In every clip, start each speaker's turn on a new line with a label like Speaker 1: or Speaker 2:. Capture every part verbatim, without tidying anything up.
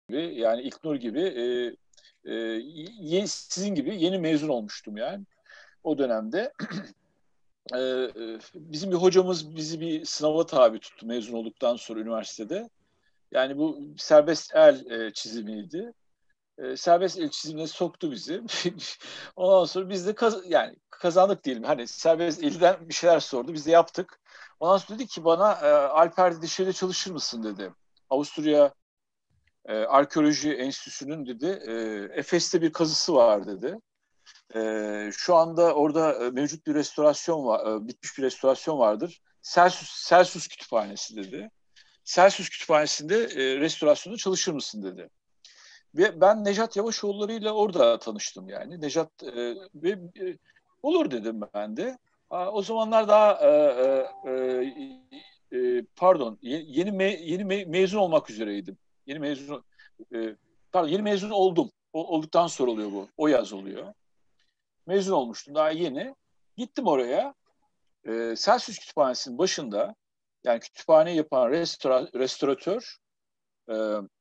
Speaker 1: yani İlknur gibi e, e, ye, sizin gibi yeni mezun olmuştum yani o dönemde. e, e, bizim bir hocamız bizi bir sınava tabi tuttu mezun olduktan sonra üniversitede. Yani bu serbest el e, çizimiydi. E, serbest el çizimine soktu bizi. Ondan sonra biz de kaz yani kazandık diyelim. Hani serbest elden bir şeyler sordu. Biz de yaptık. Ondan sonra dedi ki bana e, Alper dedi şeyde çalışır mısın dedi. Avusturya e, Arkeoloji Enstitüsü'nün dedi e, Efes'te bir kazısı var dedi. E, şu anda orada e, mevcut bir restorasyon var, e, bitmiş bir restorasyon vardır. Celsus, Celsus Kütüphanesi dedi. Celsus Kütüphanesi'nde e, restorasyonda çalışır mısın dedi. Ve ben Nejat Yavaşoğulları'yla orada tanıştım yani. Nejat e, ve e, olur dedim ben de. A, o zamanlar daha e, e, e, pardon yeni me, yeni me, mezun olmak üzereydim. Yeni mezun e, pardon yeni mezun oldum. O, olduktan sonra oluyor bu. O yaz oluyor. Mezun olmuştum daha yeni. Gittim oraya. E, Celsus Kütüphanesi'nin başında yani kütüphane yapan restora, restoratör e,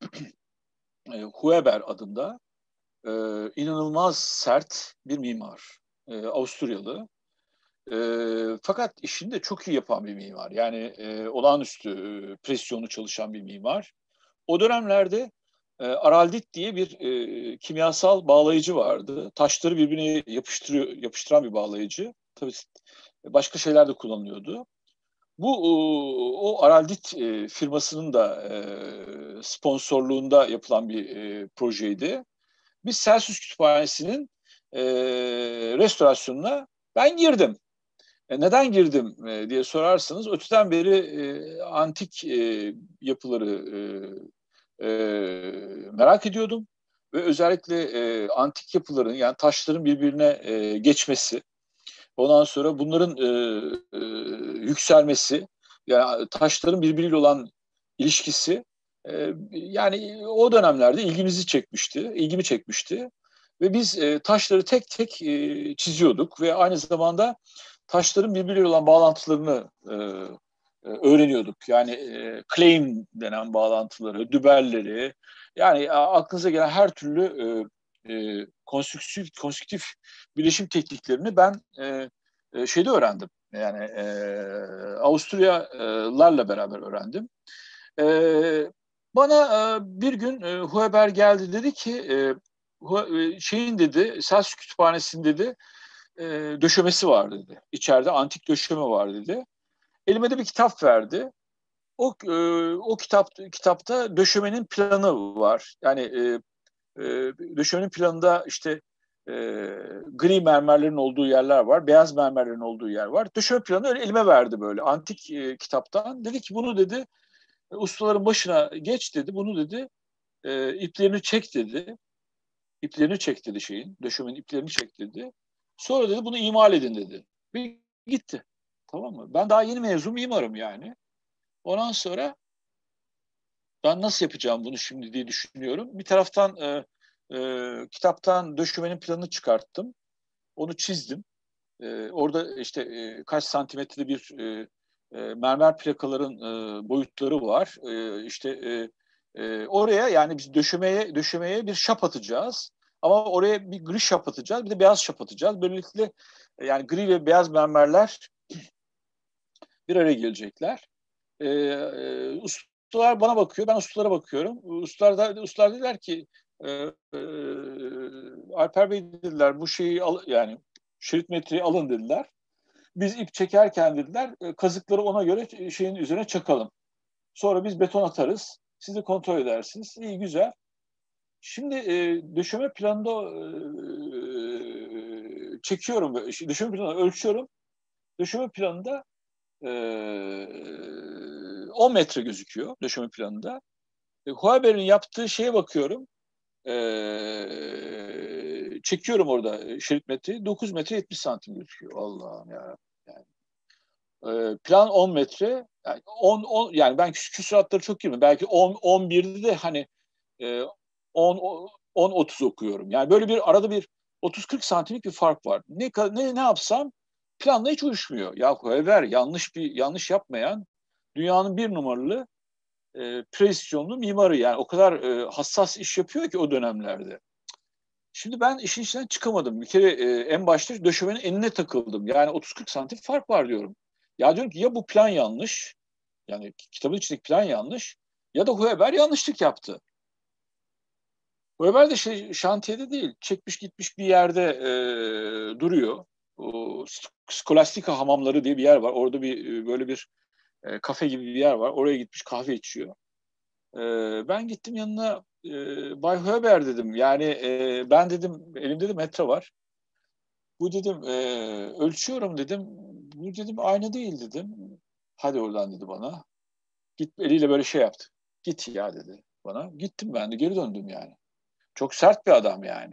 Speaker 1: e, Hueber adında e, inanılmaz sert bir mimar. E, Avusturyalı. E, fakat işini de çok iyi yapan bir mimar. Yani e, olağanüstü e, presyonlu çalışan bir mimar. O dönemlerde e, araldit diye bir e, kimyasal bağlayıcı vardı. Taşları birbirine yapıştırıyor, yapıştıran bir bağlayıcı. Tabii başka şeyler de kullanılıyordu. Bu o, o Araldit e, firmasının da e, sponsorluğunda yapılan bir e, projeydi. Biz Celsus Kütüphanesi'nin e, restorasyonuna ben girdim. E, neden girdim e, diye sorarsanız öteden beri e, antik e, yapıları e, e, merak ediyordum. Ve özellikle e, antik yapıların yani taşların birbirine e, geçmesi, ondan sonra bunların e, e, yükselmesi, yani taşların birbiriyle olan ilişkisi e, yani o dönemlerde ilgimizi çekmişti, ilgimi çekmişti. Ve biz e, taşları tek tek e, çiziyorduk ve aynı zamanda taşların birbiriyle olan bağlantılarını e, e, öğreniyorduk. Yani e, claim denen bağlantıları, dübelleri, yani aklınıza gelen her türlü e, e, konstrüktif, konstrüktif bilişim tekniklerini ben e, e, şeyde öğrendim. Yani e, Avusturyalılarla beraber öğrendim. E, bana e, bir gün e, Hueber geldi dedi ki e, şeyin dedi Sas Kütüphanesi'nin dedi e, döşemesi var dedi. İçeride antik döşeme var dedi. Elime de bir kitap verdi. O e, o kitap kitapta döşemenin planı var. Yani e, e, döşemenin planında işte e, gri mermerlerin olduğu yerler var, beyaz mermerlerin olduğu yer var. Döşeme planı öyle elime verdi böyle antik e, kitaptan. Dedi ki bunu dedi ustaların başına geç dedi. Bunu dedi e, iplerini çek dedi. İplerini çek dedi şeyin. Döşemenin iplerini çek dedi. Sonra dedi bunu imal edin dedi. Ve gitti. Tamam mı? Ben daha yeni mezun mimarım yani. Ondan sonra ben nasıl yapacağım bunu şimdi diye düşünüyorum. Bir taraftan e, e, kitaptan döşemenin planını çıkarttım. Onu çizdim. E, orada işte e, kaç santimetre bir e, e, mermer plakaların e, boyutları var. E, işte e, e, oraya yani biz döşemeye döşemeye bir şap atacağız. Ama oraya bir gri şap atacağız, bir de beyaz şap atacağız. Böylelikle e, yani gri ve beyaz mermerler bir araya gelecekler. E, e, ustalar bana bakıyor, ben ustalara bakıyorum. Ustalar da ustalar dediler ki e, e, Alper Bey dediler bu şeyi al, yani şerit metreyi alın dediler. Biz ip çekerken dediler e, kazıkları ona göre şeyin üzerine çakalım. Sonra biz beton atarız. Siz de kontrol edersiniz. İyi güzel. Şimdi e, döşeme planında e, çekiyorum. Döşeme planında ölçüyorum. Döşeme planında e, on metre gözüküyor döşeme planında. E, Huaber'in yaptığı şeye bakıyorum. E, çekiyorum orada şerit metreyi. dokuz metre yetmiş santim gözüküyor. Allah'ım ya. Yani, e, plan on metre. Yani, on, on, yani ben küsur küsuratları çok girmiyorum. Belki on, on birde de hani e, on, on otuz okuyorum. Yani böyle bir arada bir otuz kırk santimlik bir fark var. Ne, ne, ne yapsam planla hiç uyuşmuyor. Ya Hueber yanlış bir yanlış yapmayan dünyanın bir numaralı e, e, prezisyonlu mimarı, yani o kadar e, hassas iş yapıyor ki o dönemlerde. Şimdi ben işin içinden çıkamadım. Bir kere e, en başta döşemenin enine takıldım. Yani otuz kırk santim fark var diyorum. Ya diyorum ki ya bu plan yanlış, yani kitabın içindeki plan yanlış, ya da Hueber yanlışlık yaptı. Hueber de şey, şantiyede değil, çekmiş gitmiş bir yerde e, duruyor. O Skolastika hamamları diye bir yer var. Orada bir böyle bir e, kafe gibi bir yer var. Oraya gitmiş kahve içiyor. E, ben gittim yanına, e, Bay Hueber dedim. Yani e, ben dedim, elimde de metre var. Bu dedim, e, ölçüyorum dedim. Bu dedim aynı değil dedim. Hadi oradan dedi bana. Git, eliyle böyle şey yaptı. Git ya dedi bana. Gittim, ben de geri döndüm yani. Çok sert bir adam yani.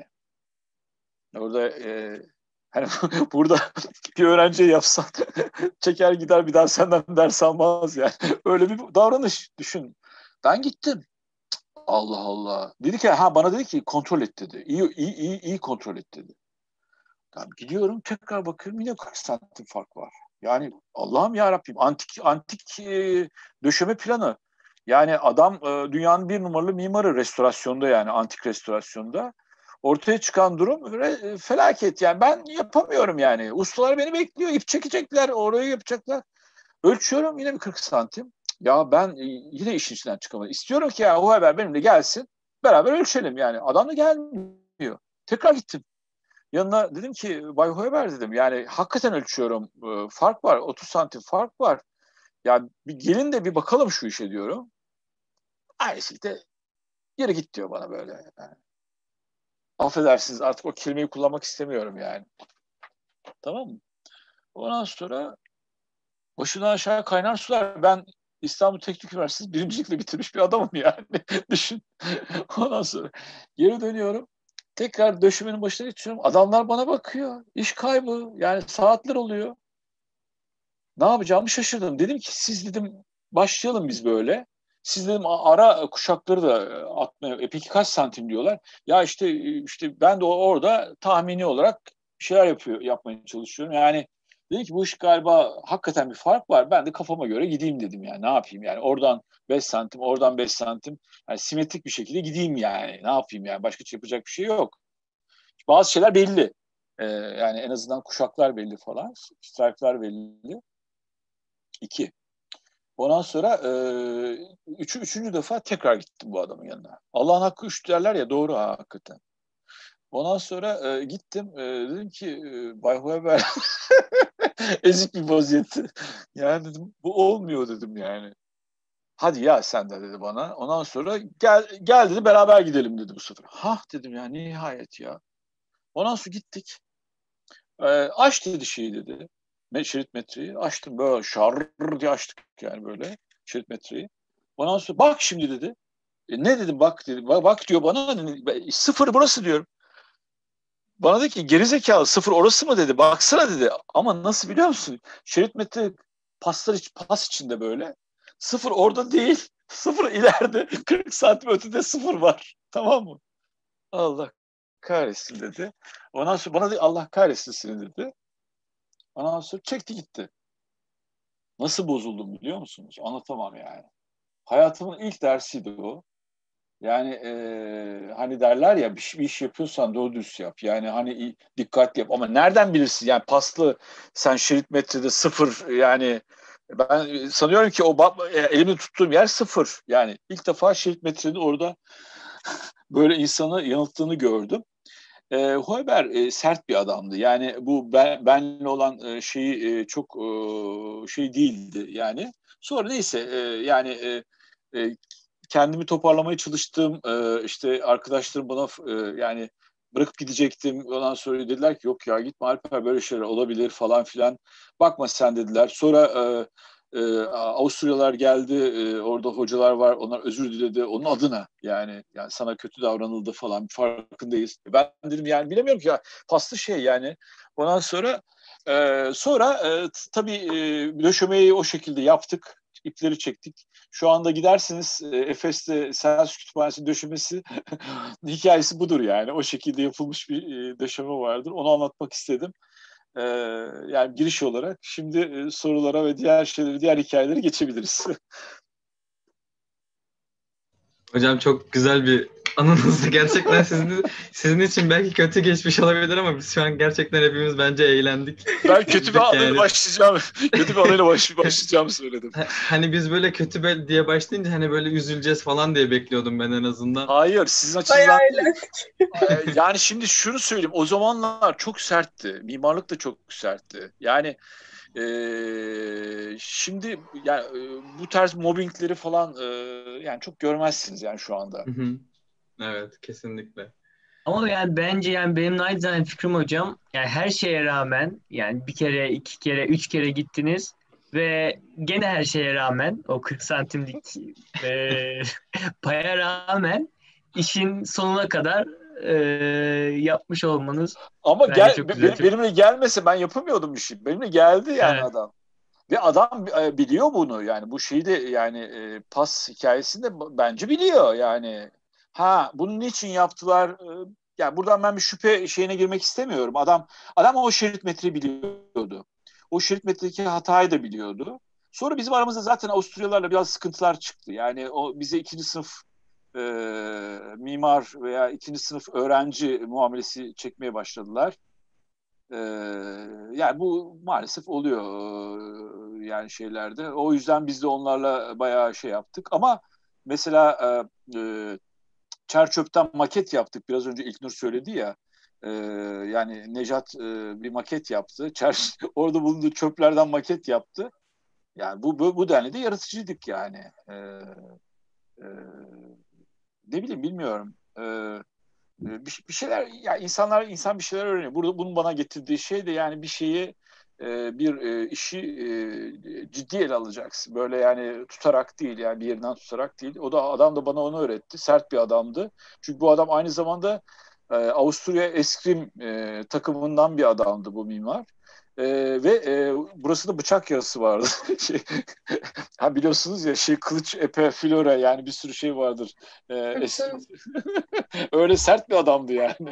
Speaker 1: Orada e, hani burada bir öğrenciye yapsan çeker gider, bir daha senden ders almaz yani. Öyle bir davranış düşün. Ben gittim. Allah Allah. Dedi ki, ha bana dedi ki kontrol et dedi. İyi iyi iyi, iyi kontrol et dedi. Tamam, gidiyorum tekrar bakıyorum, yine kırk santim fark var. Yani Allah'ım ya Rabbim, antik antik e, döşeme planı. Yani adam e, dünyanın bir numaralı mimarı restorasyonda, yani antik restorasyonda. Ortaya çıkan durum re, felaket. Yani ben yapamıyorum yani. Ustalar beni bekliyor. İp çekecekler, orayı yapacaklar. Ölçüyorum, yine bir kırk santim. Ya ben e, yine işin içinden çıkamadım. İstiyorum ki ya o haber benimle gelsin. Beraber ölçelim yani. Adam da gelmiyor. Tekrar gittim. Yanına dedim ki, Bay Hoeber dedim, yani hakikaten ölçüyorum. E, fark var. otuz santim fark var. Ya bir gelin de bir bakalım şu işe diyorum. Aynı şekilde geri git diyor bana böyle. Yani, affedersiniz, artık o kelimeyi kullanmak istemiyorum yani. Tamam mı? Ondan sonra başından aşağı kaynar sular. Ben İstanbul Teknik Üniversitesi birincilikle bitirmiş bir adamım yani. Düşün. Ondan sonra geri dönüyorum. Tekrar döşemenin başına geçiyorum. Adamlar bana bakıyor. İş kaybı. Yani saatler oluyor. Ne yapacağımı şaşırdım. Dedim ki, siz dedim başlayalım biz böyle. Siz dedim ara kuşakları da atmaya. E peki kaç santim diyorlar. Ya işte işte ben de orada tahmini olarak bir şeyler yapıyor, yapmaya çalışıyorum. Yani dedim ki, bu iş galiba hakikaten bir fark var. Ben de kafama göre gideyim dedim yani. Ne yapayım yani, oradan beş santim, oradan beş santim. Yani simetrik bir şekilde gideyim yani. Ne yapayım yani, başka hiç yapacak bir şey yok. Bazı şeyler belli. Ee, yani en azından kuşaklar belli falan. Stripe'lar belli. İki. Ondan sonra e, üç, üçüncü defa tekrar gittim bu adamın yanına. Allah'ın hakkı üç derler ya, doğru ha, hakikaten. Ondan sonra e, gittim, e, dedim ki e, Bay Hueber ezik bir vaziyette. Yani dedim, bu olmuyor dedim yani. Hadi ya sen de dedi bana. Ondan sonra gel gel dedi, beraber gidelim dedi bu sefer. Ha dedim ya, nihayet ya. Ondan sonra gittik. E, aç dedi şeyi dedi. Şerit metreyi açtım, böyle şarr diye açtık yani, böyle şerit metreyi. Ondan sonra bak şimdi dedi. E, ne dedim, bak dedi. Bak, bak diyor bana. Sıfır burası diyorum. Bana dedi ki, gerizekalı, sıfır orası mı dedi. Baksana dedi. Ama nasıl biliyor musun? Şerit metre paslar iç, pas içinde böyle. Sıfır orada değil. Sıfır ileride. kırk santim ötede sıfır var. Tamam mı? Allah kahretsin dedi. Ondan sonra bana dedi, Allah kahretsin seni dedi. Ondan sonra çekti gitti. Nasıl bozuldum biliyor musunuz? Anlatamam yani. Hayatımın ilk dersiydi o. Yani e, hani derler ya, bir, bir iş yapıyorsan doğru dürüst yap. Yani hani dikkatli yap. Ama nereden bilirsin? Yani paslı, sen şerit metrede sıfır yani. Ben sanıyorum ki o e, elimi tuttuğum yer sıfır. Yani ilk defa şerit metrenin orada böyle insanı yanılttığını gördüm. E, Hoeber e, sert bir adamdı. Yani bu ben, benle olan e, şeyi e, çok e, şey değildi yani. Sonra neyse e, yani e, e, kendimi toparlamaya çalıştım. E, işte arkadaşlarım bana e, yani bırakıp gidecektim. Ondan sonra dediler ki, yok ya gitme Alper, böyle şeyler olabilir falan filan. Bakma sen dediler. Sonra e, e, Avusturyalılar geldi. E, orada hocalar var. Onlar özür diledi. Onun adına yani, yani sana kötü davranıldı falan, farkındayız. Ben dedim yani, bilemiyorum ki ya, paslı şey yani. Ondan sonra e, sonra e, tabii e, döşemeyi o şekilde yaptık. İpleri çektik. Şu anda gidersiniz e, Efes'te Selçuk Kütüphanesi döşemesi hikayesi budur yani. O şekilde yapılmış bir e, döşeme vardır. Onu anlatmak istedim. E, yani giriş olarak. Şimdi e, sorulara ve diğer şeyleri, diğer hikayeleri geçebiliriz.
Speaker 2: Hocam çok güzel bir anınız. Gerçekten sizin, sizin için belki kötü geçmiş olabilir ama biz şu an gerçekten hepimiz bence eğlendik.
Speaker 1: Ben kötü bir anıyla
Speaker 2: Yani
Speaker 1: başlayacağım. Kötü bir anıyla baş, başlayacağımı söyledim.
Speaker 2: hani biz böyle kötü be- diye başlayınca hani böyle üzüleceğiz falan diye bekliyordum ben en azından.
Speaker 1: Hayır, sizin
Speaker 3: Bayağı
Speaker 1: açınızdan değil.
Speaker 3: eğlendik.
Speaker 1: Yani şimdi şunu söyleyeyim. O zamanlar çok sertti. Mimarlık da çok sertti. Yani e, şimdi yani e, bu tarz mobbingleri falan e, yani çok görmezsiniz yani şu anda.
Speaker 2: Hı hı. Evet, kesinlikle.
Speaker 4: Ama yani bence yani benim naçizane fikrim hocam yani her şeye rağmen yani bir kere, iki kere, üç kere gittiniz ve gene her şeye rağmen o kırk santimlik e, paya rağmen işin sonuna kadar e, yapmış olmanız
Speaker 1: Ama
Speaker 4: bence
Speaker 1: gel
Speaker 4: çok güzel.
Speaker 1: be-
Speaker 4: Çok,
Speaker 1: benimle gelmese ben yapamıyordum işi. Benimle geldi yani
Speaker 4: evet,
Speaker 1: adam. Ve adam e, biliyor bunu yani bu şeyi de yani e, pas hikayesini de b- bence biliyor yani. Ha bunu niçin yaptılar? E, yani buradan ben bir şüphe şeyine girmek istemiyorum. Adam adam o şerit metreyi biliyordu. O şerit metredeki hatayı da biliyordu. Sonra bizim aramızda zaten Avusturyalılarla biraz sıkıntılar çıktı. Yani o bize ikinci sınıf e, mimar veya ikinci sınıf öğrenci muamelesi çekmeye başladılar. Ee, yani bu maalesef oluyor e, yani şeylerde. O yüzden biz de onlarla bayağı şey yaptık. Ama mesela e, e, Çerçöp'ten maket yaptık. Biraz önce İlknur söyledi ya. E, yani Nejat e, bir maket yaptı. Çer orada bulunduğu çöplerden maket yaptı. Yani bu bu, bu denli de yaratıcıydık yani. E, e, ne bileyim bilmiyorum. E, bir, bir şeyler ya insanlar insan bir şeyler öğreniyor. Burada bunun bana getirdiği şey de yani bir şeyi e, bir e, işi e, ciddi ele alacaksın. Böyle yani tutarak değil yani bir yerinden tutarak değil. O da adam da bana onu öğretti. Sert bir adamdı. Çünkü bu adam aynı zamanda e, Avusturya eskrim e, takımından bir adamdı bu mimar. E, ve e, burası da bıçak yarası vardı. şey, ha biliyorsunuz ya şey kılıç epe flora yani bir sürü şey vardır. E, es- Öyle sert bir adamdı yani.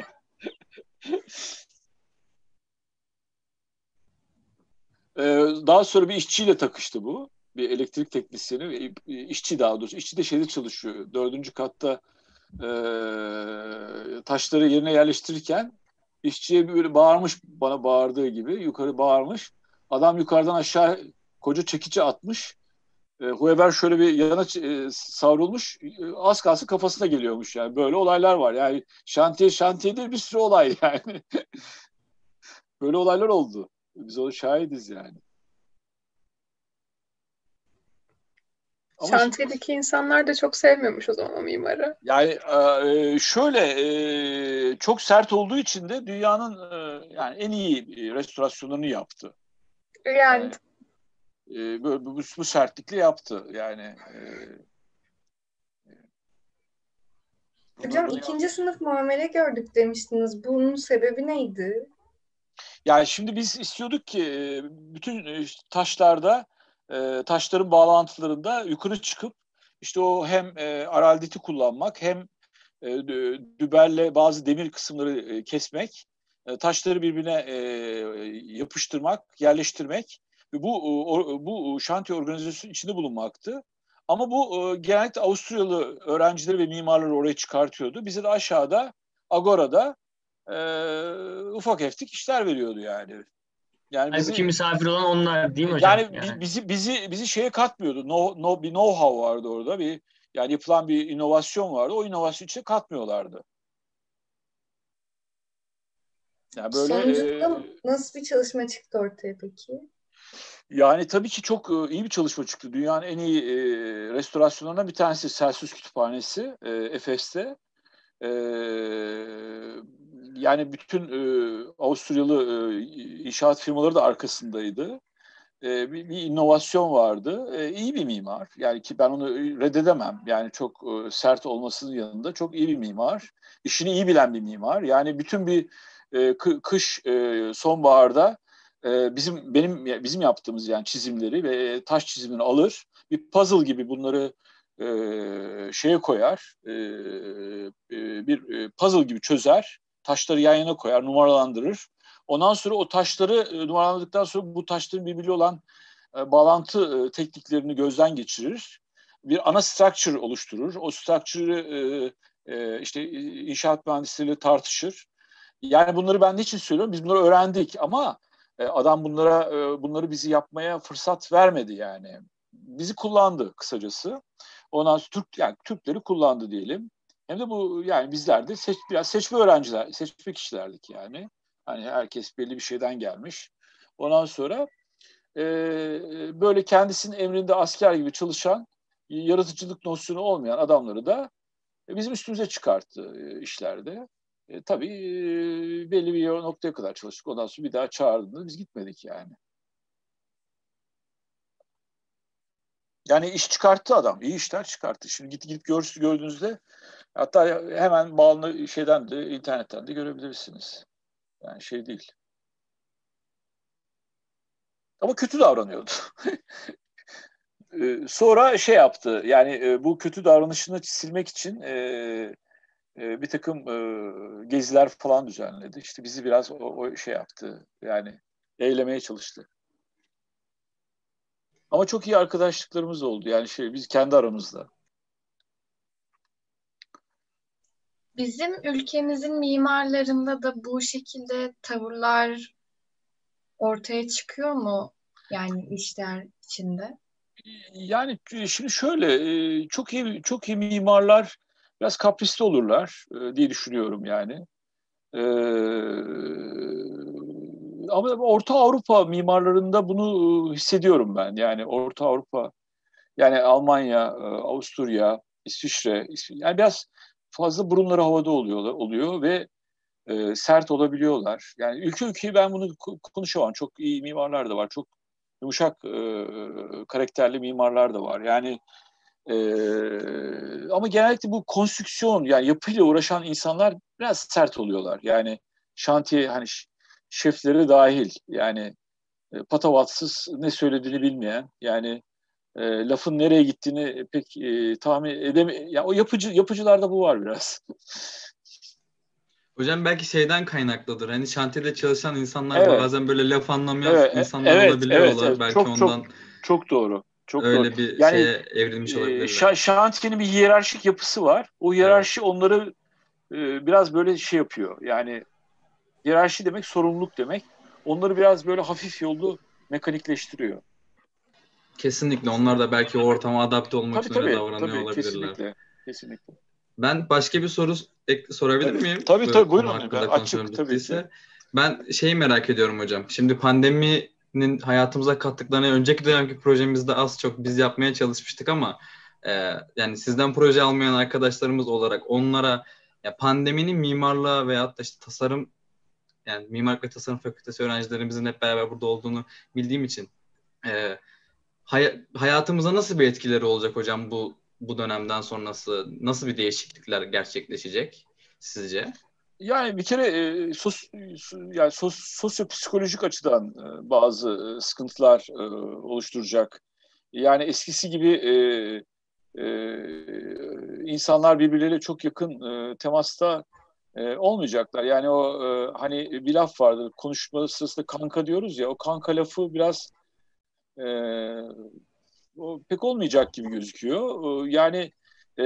Speaker 1: Ee, daha sonra bir işçiyle takıştı bu. Bir elektrik teknisyeni ve işçi daha doğrusu. İşçi de şeyde çalışıyor. Dördüncü katta e, taşları yerine yerleştirirken işçiye böyle bağırmış bana bağırdığı gibi yukarı bağırmış. Adam yukarıdan aşağı koca çekici atmış. E, Hueber şöyle bir yana e, savrulmuş. E, az kalsın kafasına geliyormuş yani. Böyle olaylar var. Yani şantiye şantiye değil bir sürü olay yani. Böyle olaylar oldu. Biz ona şahidiz yani. Ama şimdi
Speaker 3: Şantiyedeki insanlar da çok sevmiyormuş o zaman o mimarı.
Speaker 1: yani e, şöyle e, çok sert olduğu için de dünyanın e, yani en iyi restorasyonlarını yaptı.
Speaker 3: Yani
Speaker 1: Yani e, böyle bu, bu sertlikle yaptı. Yani e, bunu,
Speaker 3: hocam
Speaker 1: bunu
Speaker 3: ikinci sınıf muamele gördük demiştiniz. Bunun sebebi neydi?
Speaker 1: yani şimdi biz istiyorduk ki e, bütün e, taşlarda e, taşların bağlantılarında yukarı çıkıp işte o hem e, aralditi kullanmak hem e, düberle bazı demir kısımları e, kesmek, e, taşları birbirine e, yapıştırmak, yerleştirmek ve bu o, bu şantiye organizasyonu içinde bulunmaktı. Ama bu e, genellikle Avusturyalı öğrencileri ve mimarları oraya çıkartıyordu. Bize de aşağıda Agora'da e, ufak eftik işler veriyordu yani. Yani
Speaker 4: halbuki
Speaker 1: bizi
Speaker 4: misafir olan onlar değil mi hocam?
Speaker 1: yani
Speaker 4: Yani.
Speaker 1: bizi bizi bizi şeye katmıyordu. No, no bir know-how vardı orada. Bir yani yapılan bir inovasyon vardı. O inovasyon içine katmıyorlardı. Yani böyle
Speaker 3: Sonucunda
Speaker 1: e,
Speaker 3: nasıl bir çalışma çıktı ortaya peki?
Speaker 1: yani tabii ki çok e, iyi bir çalışma çıktı. Dünyanın en iyi e, restorasyonlarından bir tanesi Celsius Kütüphanesi e, Efes'te. E, yani bütün e, Avusturyalı e, inşaat firmaları da arkasındaydı. E, bir, bir inovasyon vardı. E, iyi bir mimar. Yani ki ben onu reddedemem. Yani çok e, sert olmasının yanında çok iyi bir mimar. İşini iyi bilen bir mimar. Yani bütün bir e, kış e, sonbaharda e, bizim benim bizim yaptığımız yani çizimleri ve taş çizimini alır. Bir puzzle gibi bunları e, şeye koyar. E, e, bir e, puzzle gibi çözer. Taşları yan yana koyar, numaralandırır. Ondan sonra o taşları e, numaralandıktan sonra bu taşların birbiriyle olan e, bağlantı e, tekniklerini gözden geçirir bir ana structure oluşturur. O structure'ı e, e, işte inşaat mühendisleriyle tartışır. Yani bunları ben niçin söylüyorum? Biz bunları öğrendik ama e, adam bunlara e, bunları bizi yapmaya fırsat vermedi yani. Bizi kullandı kısacası. Ondan sonra Türk yani Türkleri kullandı diyelim. Hem de bu yani bizler de seç, biraz seçme öğrenciler, seçme kişilerdik yani. Hani herkes belli bir şeyden gelmiş. Ondan sonra e, böyle kendisinin emrinde asker gibi çalışan, yaratıcılık nosyonu olmayan adamları da bizim üstümüze çıkarttı e, işlerde. E, tabii e, belli bir noktaya kadar çalıştık. Ondan sonra bir daha çağırdığında biz gitmedik yani. Yani iş çıkarttı adam. İyi işler çıkarttı. Şimdi git gidip gör, gördüğünüzde hatta hemen bağlı şeyden de internetten de görebilirsiniz. Yani şey değil. Ama kötü davranıyordu. e, sonra şey yaptı. Yani e, bu kötü davranışını silmek için e, e, bir takım e, geziler falan düzenledi. İşte bizi biraz o, o şey yaptı. Yani eylemeye çalıştı. Ama çok iyi arkadaşlıklarımız oldu. Yani şey biz kendi aramızda.
Speaker 3: Bizim ülkemizin mimarlarında da bu şekilde tavırlar ortaya çıkıyor mu? Yani işler içinde.
Speaker 1: Yani şimdi şöyle e, çok iyi çok iyi mimarlar biraz kaprisli olurlar e, diye düşünüyorum yani. E, ama Orta Avrupa mimarlarında bunu e, hissediyorum ben. Yani Orta Avrupa yani Almanya, e, Avusturya, İsviçre, İsvi- yani biraz fazla burunları havada oluyorlar oluyor ve e, sert olabiliyorlar. Yani ülke ülkeyi ben bunu ko- konuşamam. Çok iyi mimarlar da var. Çok yumuşak e, karakterli mimarlar da var. Yani e, ama genellikle bu konstrüksiyon yani yapıyla uğraşan insanlar biraz sert oluyorlar. Yani şantiye hani ş- şefleri dahil yani e, patavatsız ne söylediğini bilmeyen yani e, lafın nereye gittiğini pek e, tahmin edeme ya o yapıcı yapıcılarda bu var biraz.
Speaker 2: Hocam belki şeyden kaynaklıdır. Hani şantiyede çalışan insanlar
Speaker 1: Evet.
Speaker 2: bazen böyle laf anlamayan
Speaker 1: Evet, e-
Speaker 2: insanlar
Speaker 1: evet, evet,
Speaker 2: olabiliyorlar.
Speaker 1: evet.
Speaker 2: Belki
Speaker 1: Çok çok
Speaker 2: ondan
Speaker 1: çok doğru. Çok doğru.
Speaker 2: öyle bir
Speaker 1: Yani
Speaker 2: şeye evrilmiş
Speaker 1: e,
Speaker 2: olabilirler.
Speaker 1: şa- şantiyenin bir hiyerarşik yapısı var. O
Speaker 2: Evet.
Speaker 1: hiyerarşi onları e, biraz böyle şey yapıyor. Yani hiyerarşi demek sorumluluk demek. Onları biraz böyle hafif yollu mekanikleştiriyor.
Speaker 2: Kesinlikle onlar da belki o ortama adapte olmak
Speaker 1: Tabii
Speaker 2: için öyle
Speaker 1: tabii,
Speaker 2: davranıyor
Speaker 1: tabii
Speaker 2: olabilirler.
Speaker 1: kesinlikle. Kesinlikle.
Speaker 2: Ben başka bir soru ek- sorabilir
Speaker 1: Tabii
Speaker 2: miyim?
Speaker 1: tabii,
Speaker 2: Bu
Speaker 1: tabii
Speaker 2: konu
Speaker 1: buyurun. Ben
Speaker 2: hakkında
Speaker 1: açık
Speaker 2: konuşmamız
Speaker 1: tabii ki.
Speaker 2: bittiyse. Ben şeyi merak ediyorum hocam. Şimdi pandeminin hayatımıza kattıklarını önceki dönemki projemizde az çok biz yapmaya çalışmıştık ama e, yani sizden proje almayan arkadaşlarımız olarak onlara ya pandeminin mimarlığa veyahut da işte tasarım yani mimarlık ve tasarım fakültesi öğrencilerimizin hep beraber burada olduğunu bildiğim için e, hay- hayatımıza nasıl bir etkileri olacak hocam bu bu dönemden sonrası nasıl bir değişiklikler gerçekleşecek sizce?
Speaker 1: Yani bir kere e, sos, yani sos, sosyopsikolojik açıdan e, bazı e, sıkıntılar e, oluşturacak. Yani eskisi gibi e, e, insanlar birbirleriyle çok yakın e, temasta e, olmayacaklar. Yani o e, hani bir laf vardır konuşma sırasında kanka diyoruz ya o kanka lafı biraz e, o pek olmayacak gibi gözüküyor. E, yani e,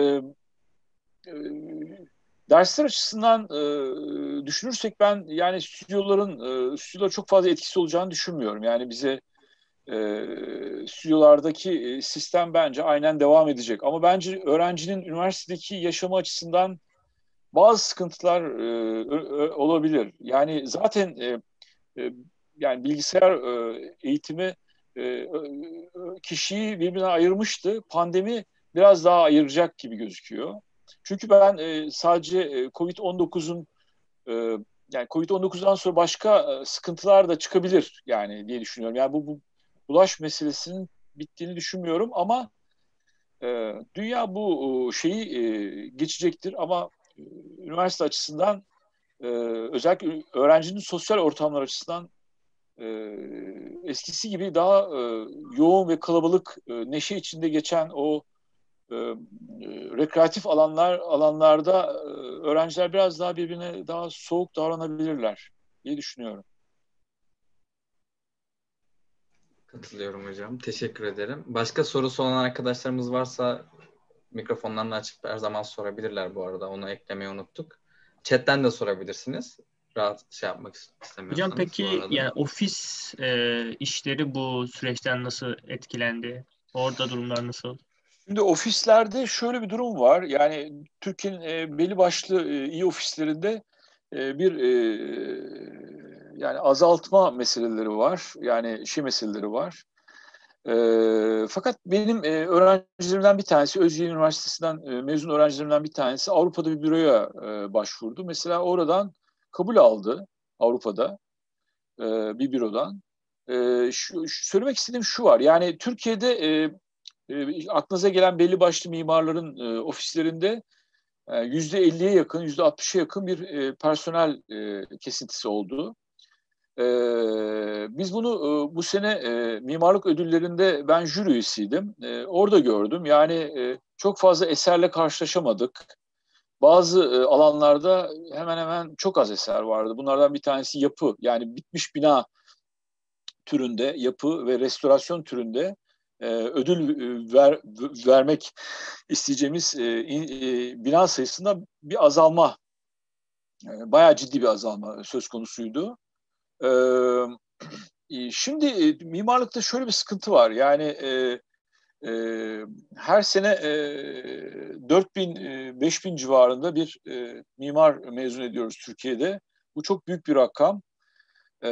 Speaker 1: e, dersler açısından e, düşünürsek ben yani stüdyoların e, stüdyolara çok fazla etkisi olacağını düşünmüyorum. Yani bize e, stüdyolardaki e, sistem bence aynen devam edecek. Ama bence öğrencinin üniversitedeki yaşamı açısından bazı sıkıntılar e, ö- ö- olabilir. Yani zaten e, e, yani bilgisayar e, eğitimi e, e, kişiyi birbirine ayırmıştı. Pandemi biraz daha ayıracak gibi gözüküyor. Çünkü ben e, sadece e, covid on dokuzun e, yani covid on dokuzdan sonra başka e, sıkıntılar da çıkabilir yani diye düşünüyorum. Yani bu, bu bulaş meselesinin bittiğini düşünmüyorum ama e, dünya bu e, şeyi e, geçecektir ama e, üniversite açısından e, özellikle öğrencinin sosyal ortamlar açısından e, eskisi gibi daha e, yoğun ve kalabalık e, neşe içinde geçen o e, e, rekreatif alanlar alanlarda e, öğrenciler biraz daha birbirine daha soğuk davranabilirler diye düşünüyorum.
Speaker 2: Katılıyorum hocam. Teşekkür ederim. Başka sorusu olan arkadaşlarımız varsa mikrofonlarını açıp her zaman sorabilirler bu arada. Onu eklemeyi unuttuk. Chat'ten de sorabilirsiniz. Rahat şey yapmak
Speaker 4: Hocam
Speaker 2: istemiyorsanız bu
Speaker 4: peki
Speaker 2: arada.
Speaker 4: yani ofis e, işleri bu süreçten nasıl etkilendi? Orada durumlar nasıl?
Speaker 1: Şimdi ofislerde şöyle bir durum var. Yani Türkiye'nin e, belli başlı e, iyi ofislerinde e, bir e, yani azaltma meseleleri var. Yani şey meseleleri var. E, fakat benim e, öğrencilerimden bir tanesi, Özyeğin Üniversitesi'nden e, mezun öğrencilerimden bir tanesi Avrupa'da bir büroya e, başvurdu. Mesela oradan kabul aldı Avrupa'da e, bir bürodan. E, şu, şu- söylemek istediğim şu var. Yani Türkiye'de e, e, aklınıza gelen belli başlı mimarların e, ofislerinde e, yüzde elliye yakın, yüzde altmışa yakın bir e, personel e, kesintisi oldu. E, biz bunu e, bu sene e, mimarlık ödüllerinde ben jüri üyesiydim. E, orada gördüm. Yani e, çok fazla eserle karşılaşamadık. Bazı e, alanlarda hemen hemen çok az eser vardı. Bunlardan bir tanesi yapı. Yani bitmiş bina türünde, yapı ve restorasyon türünde e, ödül e, ver, vermek isteyeceğimiz e, e, bina sayısında bir azalma, e, bayağı ciddi bir azalma söz konusuydu. E, e, şimdi e, mimarlıkta şöyle bir sıkıntı var. Yani e, e, her sene e, dört bin, e, beş bin civarında bir e, mimar mezun ediyoruz Türkiye'de. Bu çok büyük bir rakam. E,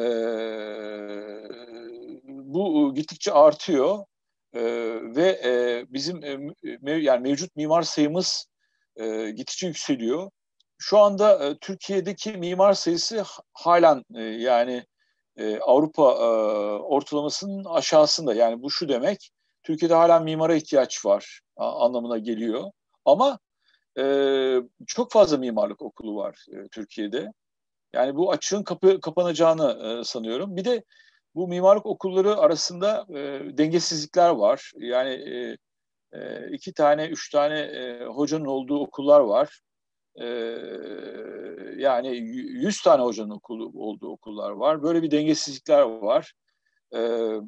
Speaker 1: bu gittikçe artıyor. E, ve e, bizim e, mev, yani mevcut mimar sayımız e, gittikçe yükseliyor. Şu anda e, Türkiye'deki mimar sayısı halen e, yani e, Avrupa e, ortalamasının aşağısında. Yani bu şu demek, Türkiye'de halen mimara ihtiyaç var a, anlamına geliyor. Ama e, çok fazla mimarlık okulu var e, Türkiye'de. Yani bu açığın kapı, kapanacağını e, sanıyorum. Bir de bu mimarlık okulları arasında e, dengesizlikler var. Yani e, e, iki tane, üç tane e, hocanın olduğu okullar var. E, yani yüz tane hocanın okulu olduğu okullar var. Böyle bir dengesizlikler var. E, e,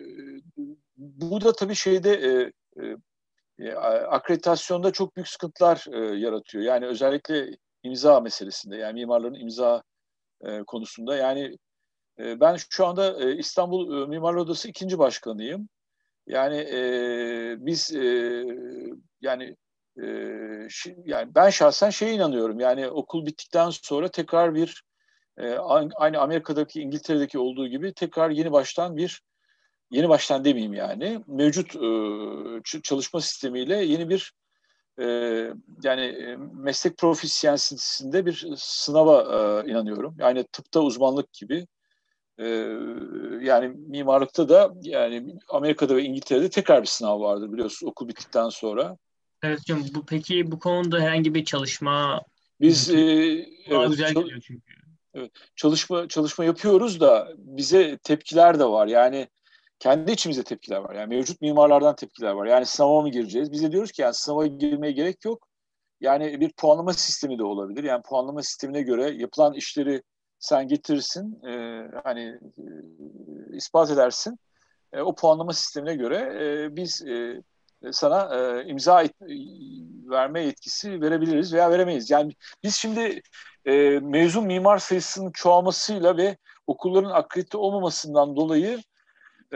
Speaker 1: bu da tabii şeyde e, e, akreditasyonda çok büyük sıkıntılar e, yaratıyor. Yani özellikle imza meselesinde, yani mimarların imza e, konusunda. Yani e, ben şu anda e, İstanbul e, Mimarlar Odası ikinci başkanıyım. Yani e, biz e, yani e, şi, yani ben şahsen şeye inanıyorum. Yani okul bittikten sonra tekrar bir e, aynı Amerika'daki, İngiltere'deki olduğu gibi tekrar yeni baştan bir yeni baştan demeyeyim yani mevcut e, çalışma sistemiyle yeni bir e, yani e, meslek profisyensisinde bir sınava e, inanıyorum. Yani tıpta uzmanlık gibi. E, yani mimarlıkta da yani Amerika'da ve İngiltere'de tekrar bir sınav vardır biliyorsunuz okul bittikten sonra.
Speaker 4: Evet hocam, bu peki bu konuda herhangi bir çalışma
Speaker 1: Biz e,
Speaker 4: yürütülüyor mu? Kulağa
Speaker 1: evet
Speaker 4: güzel
Speaker 1: çal-
Speaker 4: geliyor çünkü.
Speaker 1: evet, çalışma çalışma yapıyoruz da bize tepkiler de var. Yani kendi içimizde tepkiler var. Yani mevcut mimarlardan tepkiler var. Yani sınava mı gireceğiz? Biz de diyoruz ki yani sınava girmeye gerek yok. Yani bir puanlama sistemi de olabilir. Yani puanlama sistemine göre yapılan işleri sen getirirsin, e, hani e, ispat edersin. E, o puanlama sistemine göre e, biz e, sana e, imza et, verme yetkisi verebiliriz veya veremeyiz. Yani biz şimdi e, mezun mimar sayısının çoğalmasıyla ve okulların akredite olmamasından dolayı e,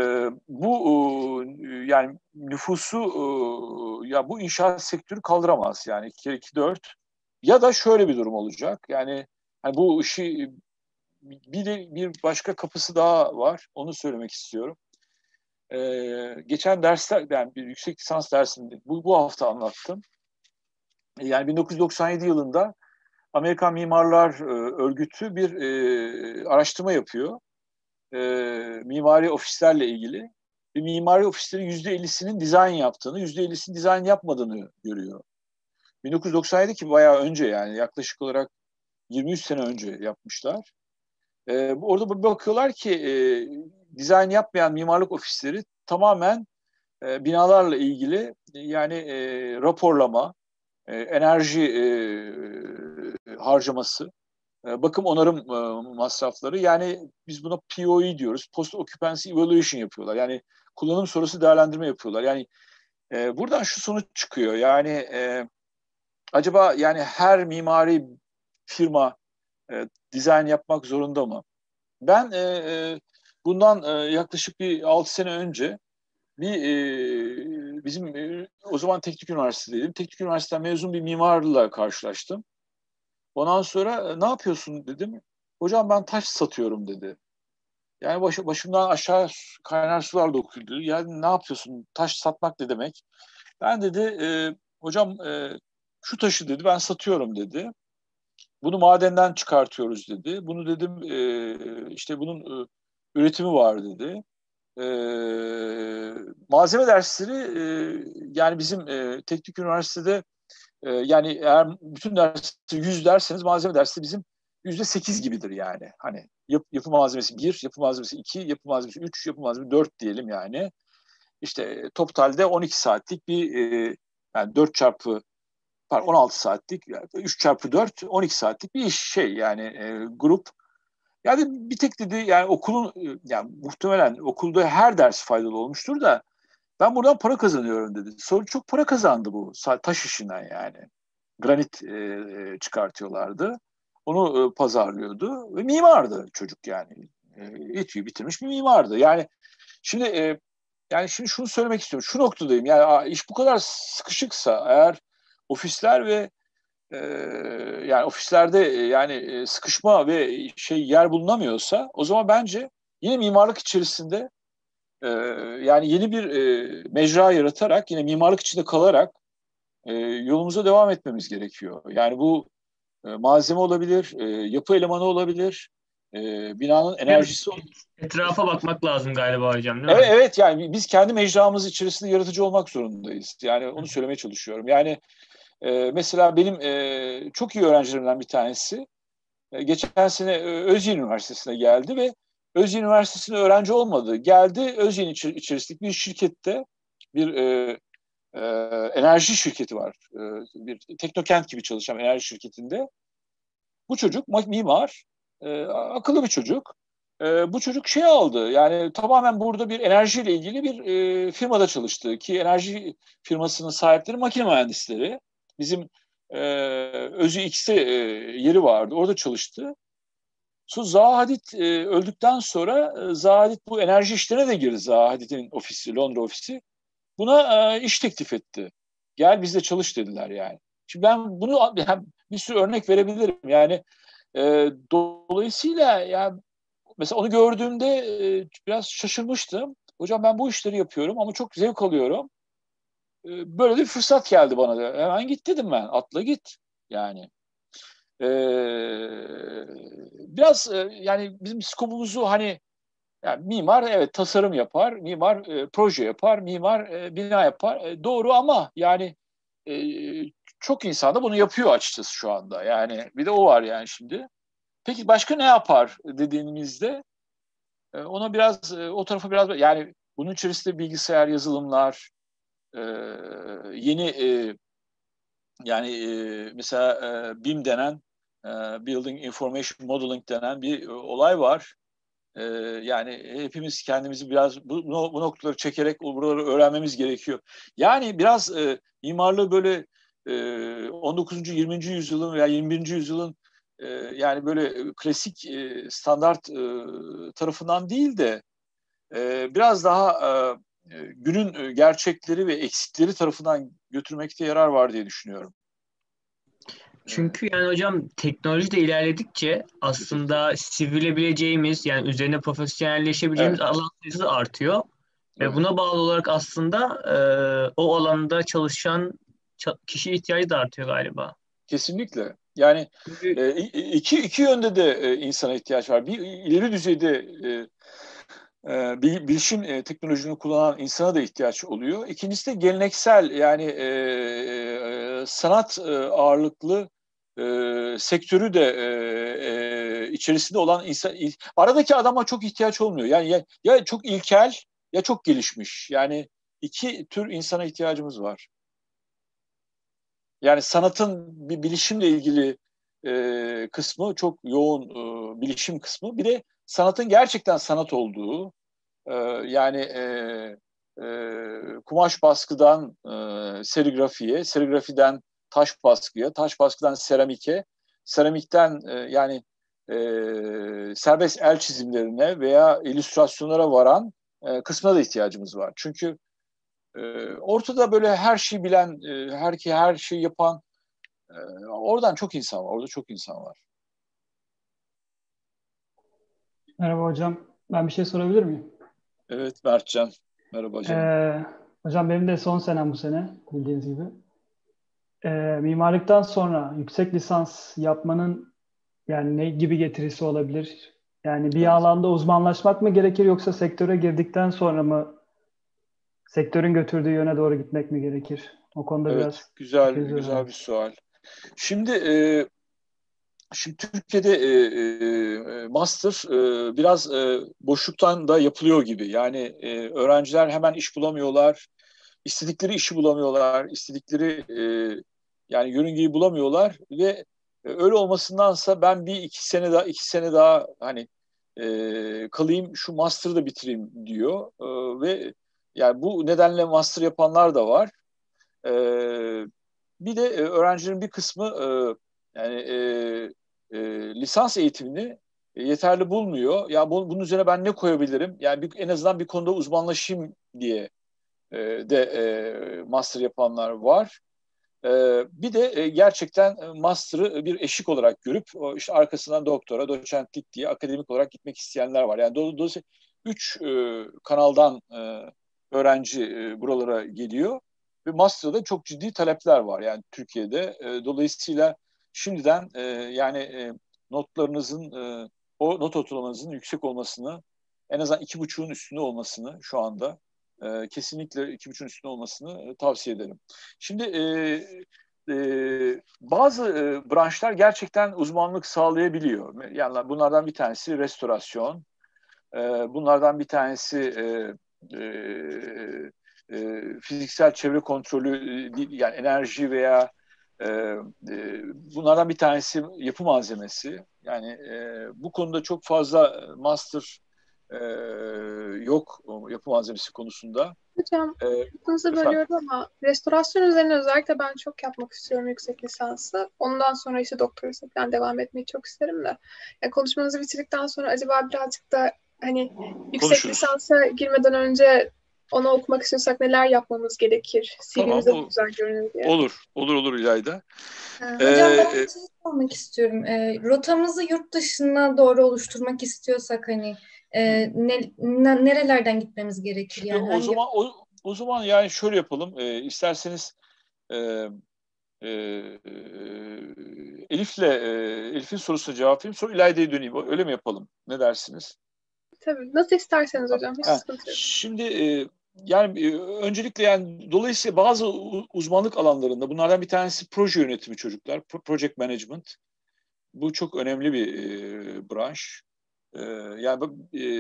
Speaker 1: bu e, yani nüfusu e, ya bu inşaat sektörü kaldıramaz. Yani iki kere iki dört ya da şöyle bir durum olacak. Yani hani bu işi bir de bir başka kapısı daha var. Onu söylemek istiyorum. Ee, geçen dersler, yani bir yüksek lisans dersinde bu, bu hafta anlattım. Yani bin dokuz yüz doksan yedi yılında Amerikan Mimarlar e, Örgütü bir e, araştırma yapıyor. E, mimari ofislerle ilgili. Bir mimari ofislerin yüzde ellisinin dizayn yaptığını, yüzde ellisinin dizayn yapmadığını görüyor. bin dokuz yüz doksan yedi ki bayağı önce, yani yaklaşık olarak yirmi üç sene önce yapmışlar. E, orada bakıyorlar ki e, dizayn yapmayan mimarlık ofisleri tamamen e, binalarla ilgili yani e, raporlama, e, enerji e, harcaması e, bakım onarım e, masrafları. Yani biz buna P O E diyoruz. Post Occupancy Evaluation yapıyorlar. Yani kullanım sonrası değerlendirme yapıyorlar. Yani e, buradan şu sonuç çıkıyor. Yani e, acaba yani her mimari firma e, dizayn yapmak zorunda mı? Ben e, e, bundan e, yaklaşık bir altı sene önce bir e, bizim e, o zaman Teknik Üniversitedeydim. Teknik Üniversiteden mezun bir mimarla karşılaştım. Ondan sonra e, ne yapıyorsun dedim. Hocam ben taş satıyorum dedi. Yani baş, başımdan aşağı kaynar sular döküldü. Yani ne yapıyorsun? Taş satmak ne demek? Ben dedi e, hocam e, şu taşı dedi ben satıyorum dedi. Bunu madenden çıkartıyoruz dedi. Bunu dedim e, işte bunun e, üretimi var dedi. E, malzeme dersleri e, yani bizim e, teknik üniversitede e, yani eğer bütün dersi yüz derseniz malzeme dersi bizim yüzde sekiz gibidir yani. Hani yap, yapı malzemesi bir, yapı malzemesi iki, yapı malzemesi üç, yapı malzemesi dört diyelim yani. İşte totalde on iki saatlik bir e, yani dört çarpı pardon, on altı saatlik üç çarpı dört on iki saatlik bir iş şey yani e, grup. Yani bir tek dedi yani okulun yani muhtemelen okulda her ders faydalı olmuştur da ben buradan para kazanıyorum dedi. Sonra çok para kazandı bu taş işinden yani. Granit e, çıkartıyorlardı. Onu e, pazarlıyordu ve mimardı çocuk yani. E, İTÜ'yü bitirmiş bir mimardı. Yani şimdi e, yani şimdi şunu söylemek istiyorum. Şu noktadayım. Yani iş bu kadar sıkışıksa eğer ofisler ve e, yani ofislerde e, yani e, sıkışma ve şey yer bulunamıyorsa o zaman bence yine mimarlık içerisinde e, yani yeni bir e, mecra yaratarak yine mimarlık içinde kalarak e, yolumuza devam etmemiz gerekiyor. Yani bu e, malzeme olabilir, e, yapı elemanı olabilir, e, binanın enerjisi olabilir.
Speaker 4: Etrafa bakmak lazım galiba hocam, değil
Speaker 1: Evet,
Speaker 4: mi?
Speaker 1: evet yani biz kendi mecramız içerisinde yaratıcı olmak zorundayız. Yani onu söylemeye çalışıyorum. Yani e, mesela benim e, çok iyi öğrencilerimden bir tanesi e, geçen sene e, Özyeğin Üniversitesi'ne geldi ve Özyeğin Üniversitesi'ne öğrenci olmadı. Geldi Özyeğin içi- içerisindeki bir şirkette bir e, e, enerji şirketi var. E, bir teknokent gibi çalışan enerji şirketinde. Bu çocuk mimar, e, akıllı bir çocuk. E, bu çocuk şey aldı, yani tamamen burada bir enerjiyle ilgili bir e, firmada çalıştı. Ki enerji firmasının sahipleri makine mühendisleri. Bizim e, Özü X'te e, yeri vardı, orada çalıştı. Sonra Zaha Hadid e, öldükten sonra e, Zaha Hadid bu enerji işlerine de girdi. Zaha Hadid'in ofisi, Londra ofisi. Buna e, iş teklif etti. Gel bizde çalış dediler yani. Şimdi ben bunu yani bir sürü örnek verebilirim. Yani e, dolayısıyla yani mesela onu gördüğümde e, biraz şaşırmıştım. Hocam ben bu işleri yapıyorum ama çok zevk alıyorum. E, böyle bir fırsat geldi bana da. Hemen git dedim ben. Atla git. Yani e, biraz e, yani bizim skopumuzu hani yani mimar evet tasarım yapar, mimar e, proje yapar, mimar e, bina yapar. E, doğru ama yani e, çok insan da bunu yapıyor açıkçası şu anda. Yani bir de o var yani şimdi. Peki başka ne yapar dediğimizde e, ona biraz e, o tarafa biraz yani bunun içerisinde bilgisayar yazılımlar, e, yeni e, yani e, mesela e, B I M denen e, Building Information Modeling denen bir e, olay var. Ee, yani hepimiz kendimizi biraz bu, bu noktaları çekerek buraları öğrenmemiz gerekiyor. Yani biraz e, mimarlığı böyle e, on dokuzuncu yirminci yüzyılın veya yirmi birinci yüzyılın e, yani böyle klasik e, standart e, tarafından değil de e, biraz daha e, günün gerçekleri ve eksikleri tarafından götürmekte yarar var diye düşünüyorum.
Speaker 4: Çünkü yani hocam teknoloji de ilerledikçe aslında sivrilebileceğimiz yani üzerine profesyonelleşebileceğimiz
Speaker 1: Evet,
Speaker 4: alan sayısı artıyor. Ve
Speaker 1: evet.
Speaker 4: buna bağlı olarak aslında e, o alanda çalışan ça- kişi ihtiyacı da artıyor galiba.
Speaker 1: Kesinlikle. Yani
Speaker 4: Çünkü
Speaker 1: e, iki iki yönde de e, insana ihtiyaç var. Bir ileri düzeyde e, e, bil- bilişim e, teknolojisini kullanan insana da ihtiyaç oluyor. İkincisi de geleneksel yani e, e, sanat e, ağırlıklı e, sektörü de e, e, içerisinde olan insan il- aradaki adama çok ihtiyaç olmuyor. Yani ya, ya çok ilkel ya çok gelişmiş. Yani iki tür insana ihtiyacımız var. Yani sanatın bir bilişimle ilgili e, kısmı çok yoğun, e, bilişim kısmı. Bir de sanatın gerçekten sanat olduğu, e, yani e, e, kumaş baskıdan e, serigrafiye, serigrafiden taş baskıya, taş baskıdan seramike, seramikten e, yani e, serbest el çizimlerine veya illüstrasyonlara varan e, kısmına da ihtiyacımız var. Çünkü e, ortada böyle her şeyi bilen, e, her, her şeyi yapan, e, oradan çok insan var, orada çok insan var.
Speaker 5: Merhaba hocam. Ben bir şey sorabilir miyim?
Speaker 1: Evet Mertcan, merhaba canım.
Speaker 5: Ee, hocam benim de son senem bu sene bildiğiniz gibi. Ee, mimarlıktan sonra yüksek lisans yapmanın yani ne gibi getirisi olabilir? Yani bir
Speaker 1: Evet.
Speaker 5: alanda uzmanlaşmak mı gerekir yoksa sektöre girdikten sonra mı sektörün götürdüğü yöne doğru gitmek mi gerekir? O konuda
Speaker 1: Evet,
Speaker 5: biraz
Speaker 1: güzel
Speaker 5: fikrinizi
Speaker 1: güzel
Speaker 5: öğrenmek
Speaker 1: bir
Speaker 5: istiyorum.
Speaker 1: sual. Şimdi e, şimdi Türkiye'de e, e, master e, biraz e, boşluktan da yapılıyor gibi. Yani e, öğrenciler hemen iş bulamıyorlar, istedikleri işi bulamıyorlar, istedikleri e, yani yörüngeyi bulamıyorlar ve e, öyle olmasındansa ben bir iki sene daha iki sene daha hani e, kalayım şu master'ı da bitireyim diyor. E, ve yani bu nedenle master yapanlar da var. E, Bir de e, öğrencilerin bir kısmı e, yani e, e, lisans eğitimini e, yeterli bulmuyor. Ya bu, bunun üzerine ben ne koyabilirim? Yani bir, en azından bir konuda uzmanlaşayım diye e, de e, master yapanlar var. E, Bir de e, gerçekten e, master'ı bir eşik olarak görüp o işte arkasından doktora, doçentlik diye akademik olarak gitmek isteyenler var. Yani dolayısıyla üç e, kanaldan e, öğrenci e, buralara geliyor ve master'da çok ciddi talepler var yani Türkiye'de. E, dolayısıyla şimdiden e, yani e, notlarınızın e, o not ortalamanızın yüksek olmasını en azından iki buçuğun üstünde olmasını şu anda e, kesinlikle iki buçuğun üstünde olmasını e, tavsiye ederim. Şimdi e, e, bazı e, branşlar gerçekten uzmanlık sağlayabiliyor. Yani bunlardan bir tanesi restorasyon, e, bunlardan bir tanesi e, e, e, fiziksel çevre kontrolü, e, yani enerji veya e, e, bunlardan bir tanesi yapı malzemesi. Yani e, bu konuda çok fazla master e, yok yapı malzemesi konusunda.
Speaker 3: Hocam,
Speaker 1: E,
Speaker 3: lafınızı
Speaker 1: efendim.
Speaker 3: bölüyorum ama restorasyon üzerine özellikle ben çok yapmak istiyorum yüksek lisansı. Ondan sonra işte doktorası falan devam etmeyi çok isterim de. Yani konuşmanızı bitirdikten sonra acaba birazcık da hani yüksek
Speaker 1: Konuşuruz.
Speaker 3: lisansa girmeden önce onu okumak istiyorsak neler yapmamız gerekir?
Speaker 1: Tamam,
Speaker 3: C V'mizde bu
Speaker 1: o,
Speaker 3: güzel görünür diye.
Speaker 1: olur. Olur olur İlayda.
Speaker 3: Ee,
Speaker 6: Hocam ben
Speaker 1: Ee,
Speaker 6: bir şey sormak istiyorum. E, rotamızı yurt dışına doğru oluşturmak istiyorsak hani e, ne, ne- nerelerden gitmemiz gerekir?
Speaker 1: Şimdi
Speaker 6: Yani
Speaker 1: o
Speaker 6: hangi
Speaker 1: zaman o, o zaman yani şöyle yapalım. Ee, isterseniz e, e, e, Elif'le e, Elif'in sorusuna cevap vereyim. Sonra İlayda'ya döneyim. Öyle mi yapalım? Ne dersiniz?
Speaker 3: Tabii nasıl isterseniz hocam, hiç
Speaker 1: Ha,
Speaker 3: sıkıntı yok.
Speaker 1: şimdi e, yani e, öncelikle yani dolayısıyla bazı u- uzmanlık alanlarında bunlardan bir tanesi proje yönetimi çocuklar. Pro- Project management. Bu çok önemli bir e, branş. E, yani bu- e,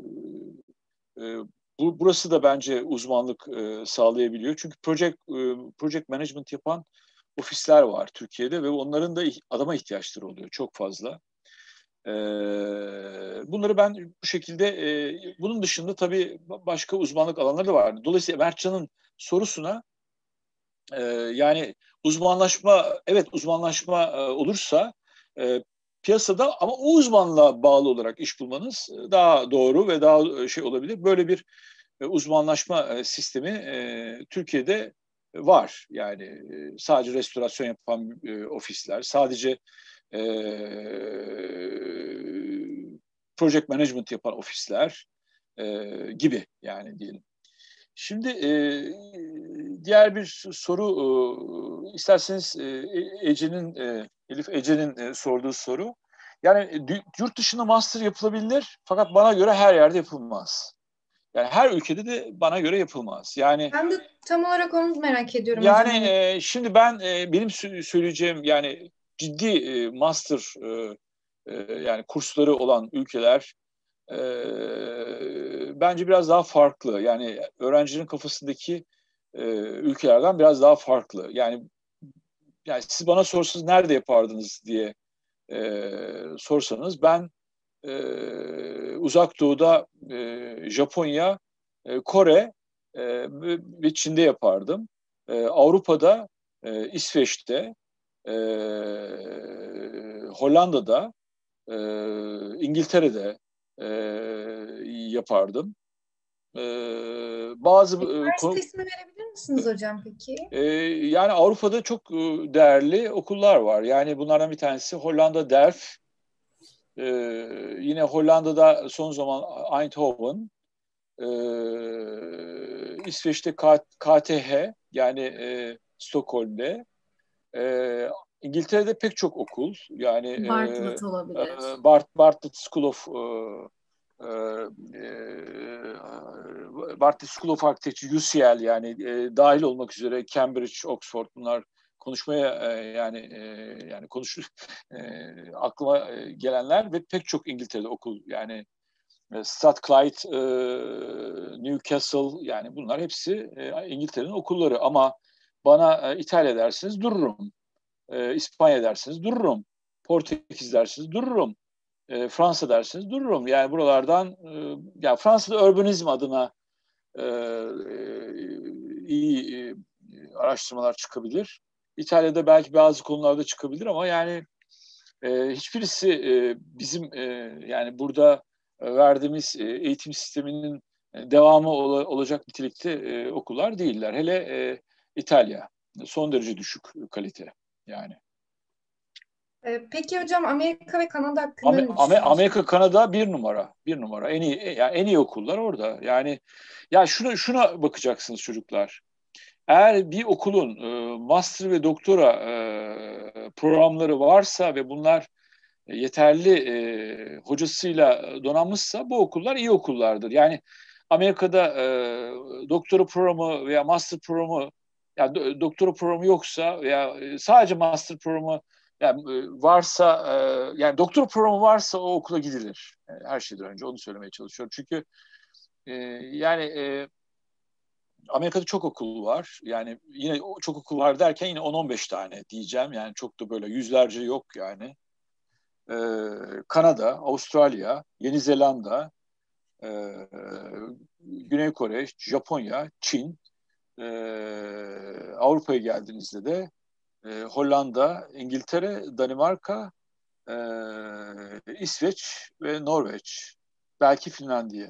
Speaker 1: e, bu burası da bence uzmanlık e, sağlayabiliyor. Çünkü project e, project management yapan ofisler var Türkiye'de ve onların da ih- adama ihtiyaçları oluyor çok fazla. E, Bunları ben bu şekilde e, bunun dışında tabii başka uzmanlık alanları da var. Dolayısıyla Mertcan'ın sorusuna e, yani uzmanlaşma evet uzmanlaşma e, olursa e, piyasada ama o uzmanlığa bağlı olarak iş bulmanız daha doğru ve daha e, şey olabilir. Böyle bir e, uzmanlaşma e, sistemi e, Türkiye'de var. Yani e, sadece restorasyon yapan e, ofisler, sadece e, project management yapan ofisler e, gibi yani diyelim. Şimdi e, diğer bir soru e, isterseniz e, Ece'nin e, Elif Ece'nin e, sorduğu soru. Yani e, yurt dışında master yapılabilir fakat bana göre her yerde yapılmaz. Yani her ülkede de bana göre yapılmaz. Yani
Speaker 6: ben de tam olarak onu merak ediyorum hocam.
Speaker 1: yani
Speaker 6: Hani
Speaker 1: e, şimdi ben e, benim söyleyeceğim yani ciddi e, master e, e, yani kursları olan ülkeler e, bence biraz daha farklı. Yani öğrencinin kafasındaki e, ülkelerden biraz daha farklı. Yani yani siz bana sorsanız nerede yapardınız diye e, sorsanız ben e, Uzak Doğu'da e, Japonya, e, Kore e, ve Çin'de yapardım. E, Avrupa'da, e, İsveç'te, e, Hollanda'da, e, İngiltere'de e, yapardım. E, bazı e,
Speaker 6: Üniversite ismi verebilir misiniz hocam peki?
Speaker 1: e, yani Avrupa'da çok e, değerli okullar var. Yani bunlardan bir tanesi Hollanda Delft. E, yine Hollanda'da son zaman Eindhoven. E, İsveç'te K T H, yani e, Stockholm'de. E, İngiltere'de pek çok okul, yani e,
Speaker 7: Bartlett
Speaker 1: e,
Speaker 7: olabilir.
Speaker 1: Bart, Bartlett School of e, e, e, Bartlett School of Architecture, U C L, yani e, dahil olmak üzere Cambridge, Oxford, bunlar konuşmaya e, yani e, yani konuşur e, aklıma e, gelenler ve pek çok İngiltere'de okul, yani Strathclyde, e, Newcastle, yani bunlar hepsi e, İngiltere'nin okulları. Ama bana e, İtalya dersiniz dururum. E, İspanya dersiniz dururum. Portekiz dersiniz dururum. E, Fransa dersiniz dururum. Yani buralardan e, yani Fransa'da urbanizm adına e, e, iyi e, araştırmalar çıkabilir. İtalya'da belki bazı konularda çıkabilir ama yani e, hiçbirisi e, bizim e, yani burada verdiğimiz eğitim sisteminin devamı ol, olacak nitelikte e, okullar değiller. Hele e, İtalya son derece düşük kalite yani.
Speaker 6: Peki hocam Amerika ve Kanada hakkında ne
Speaker 1: Amerika,
Speaker 6: düşünüyorsunuz?
Speaker 1: Amerika, Kanada bir numara, bir numara. En iyi, yani en iyi okullar orada. Yani ya şuna şuna bakacaksınız çocuklar. Eğer bir okulun e, master ve doktora e, programları varsa ve bunlar yeterli e, hocasıyla donanmışsa bu okullar iyi okullardır. Yani Amerika'da e, doktora programı veya master programı, yani do, doktora programı yoksa veya sadece master programı yani varsa, e, yani doktora programı varsa o okula gidilir. Yani her şeyden önce onu söylemeye çalışıyorum. Çünkü e, yani e, Amerika'da çok okul var. Yani yine çok okul var derken yine on on beş tane diyeceğim. Yani çok da böyle yüzlerce yok yani. Ee, Kanada, Avustralya, Yeni Zelanda, e, Güney Kore, Japonya, Çin, e, Avrupa'ya geldiğinizde de e, Hollanda, İngiltere, Danimarka, e, İsveç ve Norveç. Belki Finlandiya.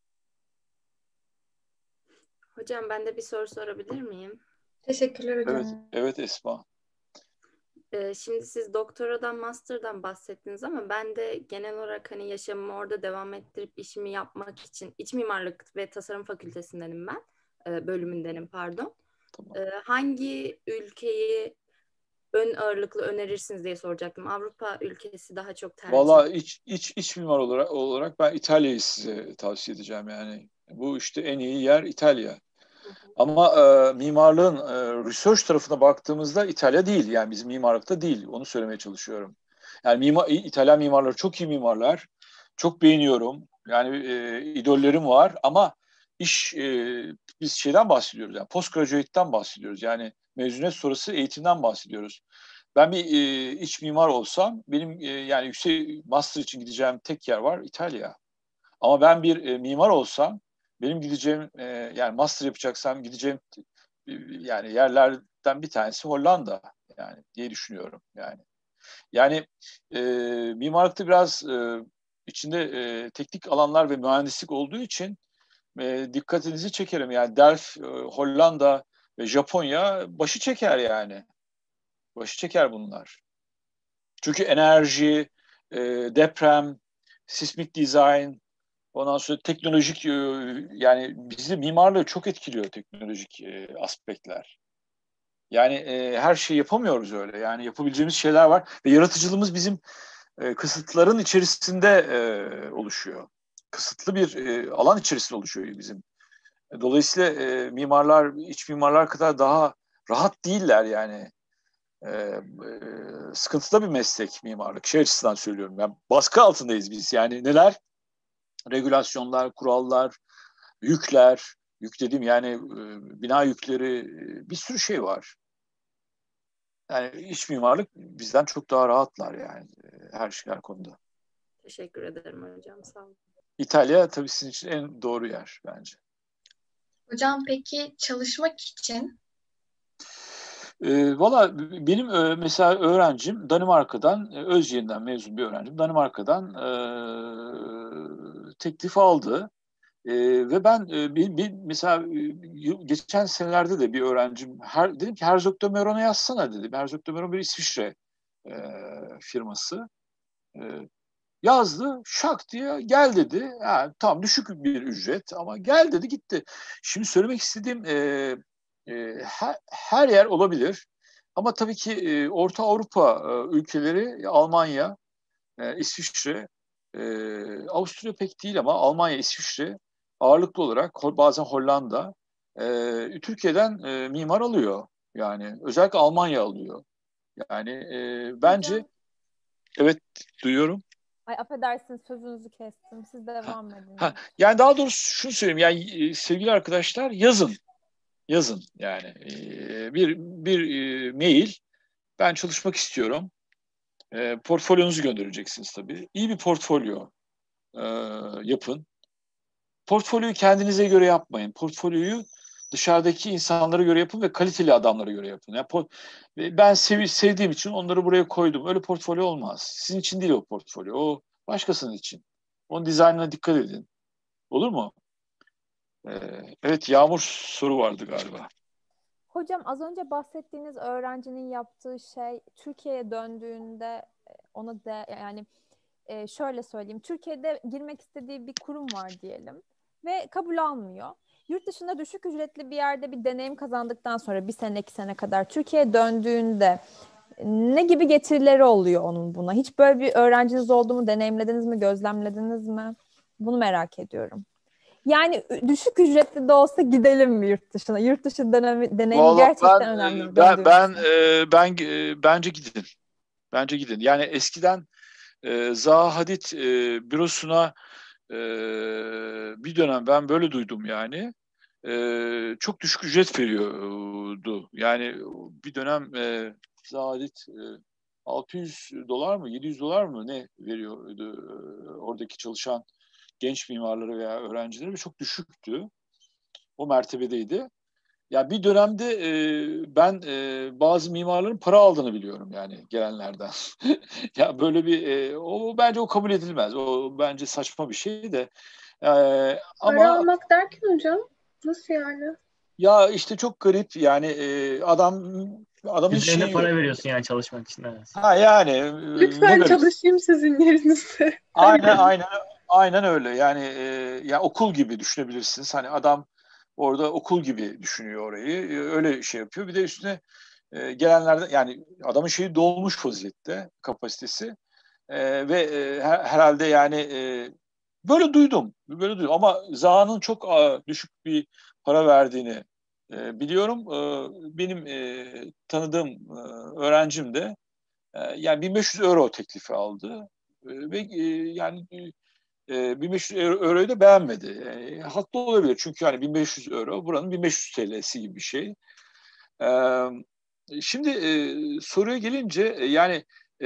Speaker 7: Hocam ben de bir soru sorabilir miyim?
Speaker 6: Teşekkürler hocam.
Speaker 1: Evet, evet Esma.
Speaker 7: Ee, şimdi siz doktoradan, master'dan bahsettiniz ama ben de genel olarak hani yaşamımı orada devam ettirip işimi yapmak için iç mimarlık ve tasarım fakültesindenim ben. Ee, bölümündenim pardon.
Speaker 1: Tamam.
Speaker 7: Ee, hangi ülkeyi ön ağırlıklı önerirsiniz diye soracaktım. Avrupa ülkesi daha çok tercih.
Speaker 1: Valla iç, iç, iç mimar olarak, olarak ben İtalya'yı size tavsiye edeceğim yani. Bu işte en iyi yer İtalya. Ama e, mimarlığın e, research tarafına baktığımızda İtalya değil. Yani bizim mimarlıkta değil. Onu söylemeye çalışıyorum. Yani mimar, İtalyan mimarları çok iyi mimarlar. Çok beğeniyorum. Yani e, idollerim var ama iş e, biz şeyden bahsediyoruz. Yani postgraduate'den bahsediyoruz. Yani mezuniyet sonrası eğitimden bahsediyoruz. Ben bir e, iç mimar olsam benim e, yani yüksek master için gideceğim tek yer var İtalya. Ama ben bir e, mimar olsam benim gideceğim e, yani master yapacaksam gideceğim e, yani yerlerden bir tanesi Hollanda yani diye düşünüyorum yani. Yani e, mimarlıkta biraz e, içinde e, teknik alanlar ve mühendislik olduğu için e, dikkatinizi çekerim. Yani Delft, e, Hollanda ve Japonya başı çeker yani. Başı çeker bunlar. Çünkü enerji, e, deprem, sismik design, ondan sonra teknolojik, e, yani bizi mimarlığı çok etkiliyor teknolojik e, aspektler. Yani e, her şeyi yapamıyoruz öyle. Yani yapabileceğimiz şeyler var ve yaratıcılığımız bizim e, kısıtların içerisinde e, oluşuyor. Kısıtlı bir e, alan içerisinde oluşuyor bizim. Dolayısıyla e, mimarlar, iç mimarlar kadar daha rahat değiller yani. E, e, sıkıntıda bir meslek mimarlık. Şey açısından söylüyorum. Yani baskı altındayız biz. Yani neler? Regülasyonlar, kurallar, yükler, yük dediğim yani e, bina yükleri, e, bir sürü şey var. Yani iç mimarlık bizden çok daha rahatlar yani her şey her konuda.
Speaker 7: Teşekkür ederim hocam. Sağ olun.
Speaker 1: İtalya tabii sizin için en doğru yer bence.
Speaker 6: Hocam peki çalışmak için?
Speaker 1: E, Valla benim e, mesela öğrencim Danimarka'dan, e, Özyeğin'den mezun bir öğrencim. Danimarka'dan e, teklif aldı. E, ve ben e, bir, bir, mesela e, geçen senelerde de bir öğrencim her, dedim ki Herzog de Meuron'a yazsana dedim. Herzog de Meuron bir İsviçre e, firması. E, Yazdı, şak diye gel dedi. Yani, tam düşük bir ücret ama gel dedi gitti. Şimdi söylemek istediğim e, e, her, her yer olabilir. Ama tabii ki e, Orta Avrupa e, ülkeleri, Almanya, e, İsviçre, e, Avusturya pek değil ama Almanya, İsviçre ağırlıklı olarak bazen Hollanda, e, Türkiye'den e, mimar alıyor. Yani özellikle Almanya alıyor. Yani e, bence
Speaker 8: Hocam,
Speaker 1: evet duyuyorum.
Speaker 8: ay affedersiniz sözünüzü kestim. Siz
Speaker 1: Ha,
Speaker 8: devam edin.
Speaker 1: ha. Yani daha doğrusu şunu söyleyeyim. Yani e, sevgili arkadaşlar yazın. Yazın yani. E, bir bir e, mail. Ben çalışmak istiyorum. E, portfolyonuzu göndereceksiniz tabii. İyi bir portfolyo e, yapın. Portfolyoyu kendinize göre yapmayın. Portfolyoyu dışarıdaki insanlara göre yapın ve kaliteli adamlara göre yapın. Yani po- ben sev sevdiğim için onları buraya koydum. Öyle portfolyo olmaz. Sizin için değil o portfolyo. O başkasının için. Onun dizaynına dikkat edin. Olur mu? Ee, evet Yağmur soru vardı galiba.
Speaker 8: Hocam az önce bahsettiğiniz öğrencinin yaptığı şey Türkiye'ye döndüğünde e, ona da yani e, şöyle söyleyeyim. Türkiye'de girmek istediği bir kurum var diyelim ve kabul almıyor. Yurt dışında düşük ücretli bir yerde bir deneyim kazandıktan sonra bir sene iki sene kadar Türkiye'ye döndüğünde ne gibi getirileri oluyor onun buna? Hiç böyle bir öğrenciniz oldu mu? Deneyimlediniz mi? Gözlemlediniz mi? Bunu merak ediyorum. Yani düşük ücretli de olsa gidelim mi yurt dışına? Yurt dışı deneyimi, deneyimi
Speaker 1: Vallahi
Speaker 8: gerçekten
Speaker 1: ben
Speaker 8: önemli mi?
Speaker 1: ben ben
Speaker 8: Döndüğümüzde.
Speaker 1: e, ben e, bence gidin. Bence gidin. Yani eskiden e, Zaha Hadid e, bürosuna e, bir dönem ben böyle duydum yani. E, çok düşük ücret veriyordu. Yani bir dönem e, Zaha Hadid e, altı yüz dolar mı yedi yüz dolar mı ne veriyordu e, oradaki çalışan genç mimarları veya öğrencileri ve çok düşüktü. O mertebedeydi. Ya bir dönemde e, ben e, bazı mimarların para aldığını biliyorum yani gelenlerden. Ya böyle bir e, o bence o kabul edilmez. O bence saçma bir şey de. E,
Speaker 3: Para
Speaker 1: ama
Speaker 3: almak derken hocam nasıl yani?
Speaker 1: ya işte çok garip yani e, adam adamın
Speaker 4: Üzerine
Speaker 1: şeyi yok.
Speaker 4: para veriyorsun yani çalışmak için. Evet.
Speaker 1: Ha yani e, ne
Speaker 3: Lütfen
Speaker 1: garip.
Speaker 3: çalışayım sizin yerinizde.
Speaker 1: Aynen aynen aynen öyle. Yani e, ya okul gibi düşünebilirsiniz. Hani adam orada okul gibi düşünüyor orayı. E, öyle şey yapıyor. Bir de üstüne e, gelenlerden yani adamın şeyi dolmuş vaziyette kapasitesi. E, ve e, her, herhalde yani e, böyle duydum. Böyle duydum ama Zaha'nın çok a, düşük bir para verdiğini e, biliyorum. E, benim e, tanıdığım e, öğrencim de e, yani bin beş yüz euro teklifi aldı. E, ve e, yani e, bin beş yüz euroyu da beğenmedi. E, haklı olabilir çünkü hani bin beş yüz euro buranın bin beş yüz T L'si gibi bir şey. E, Şimdi e, soruya gelince e, yani e,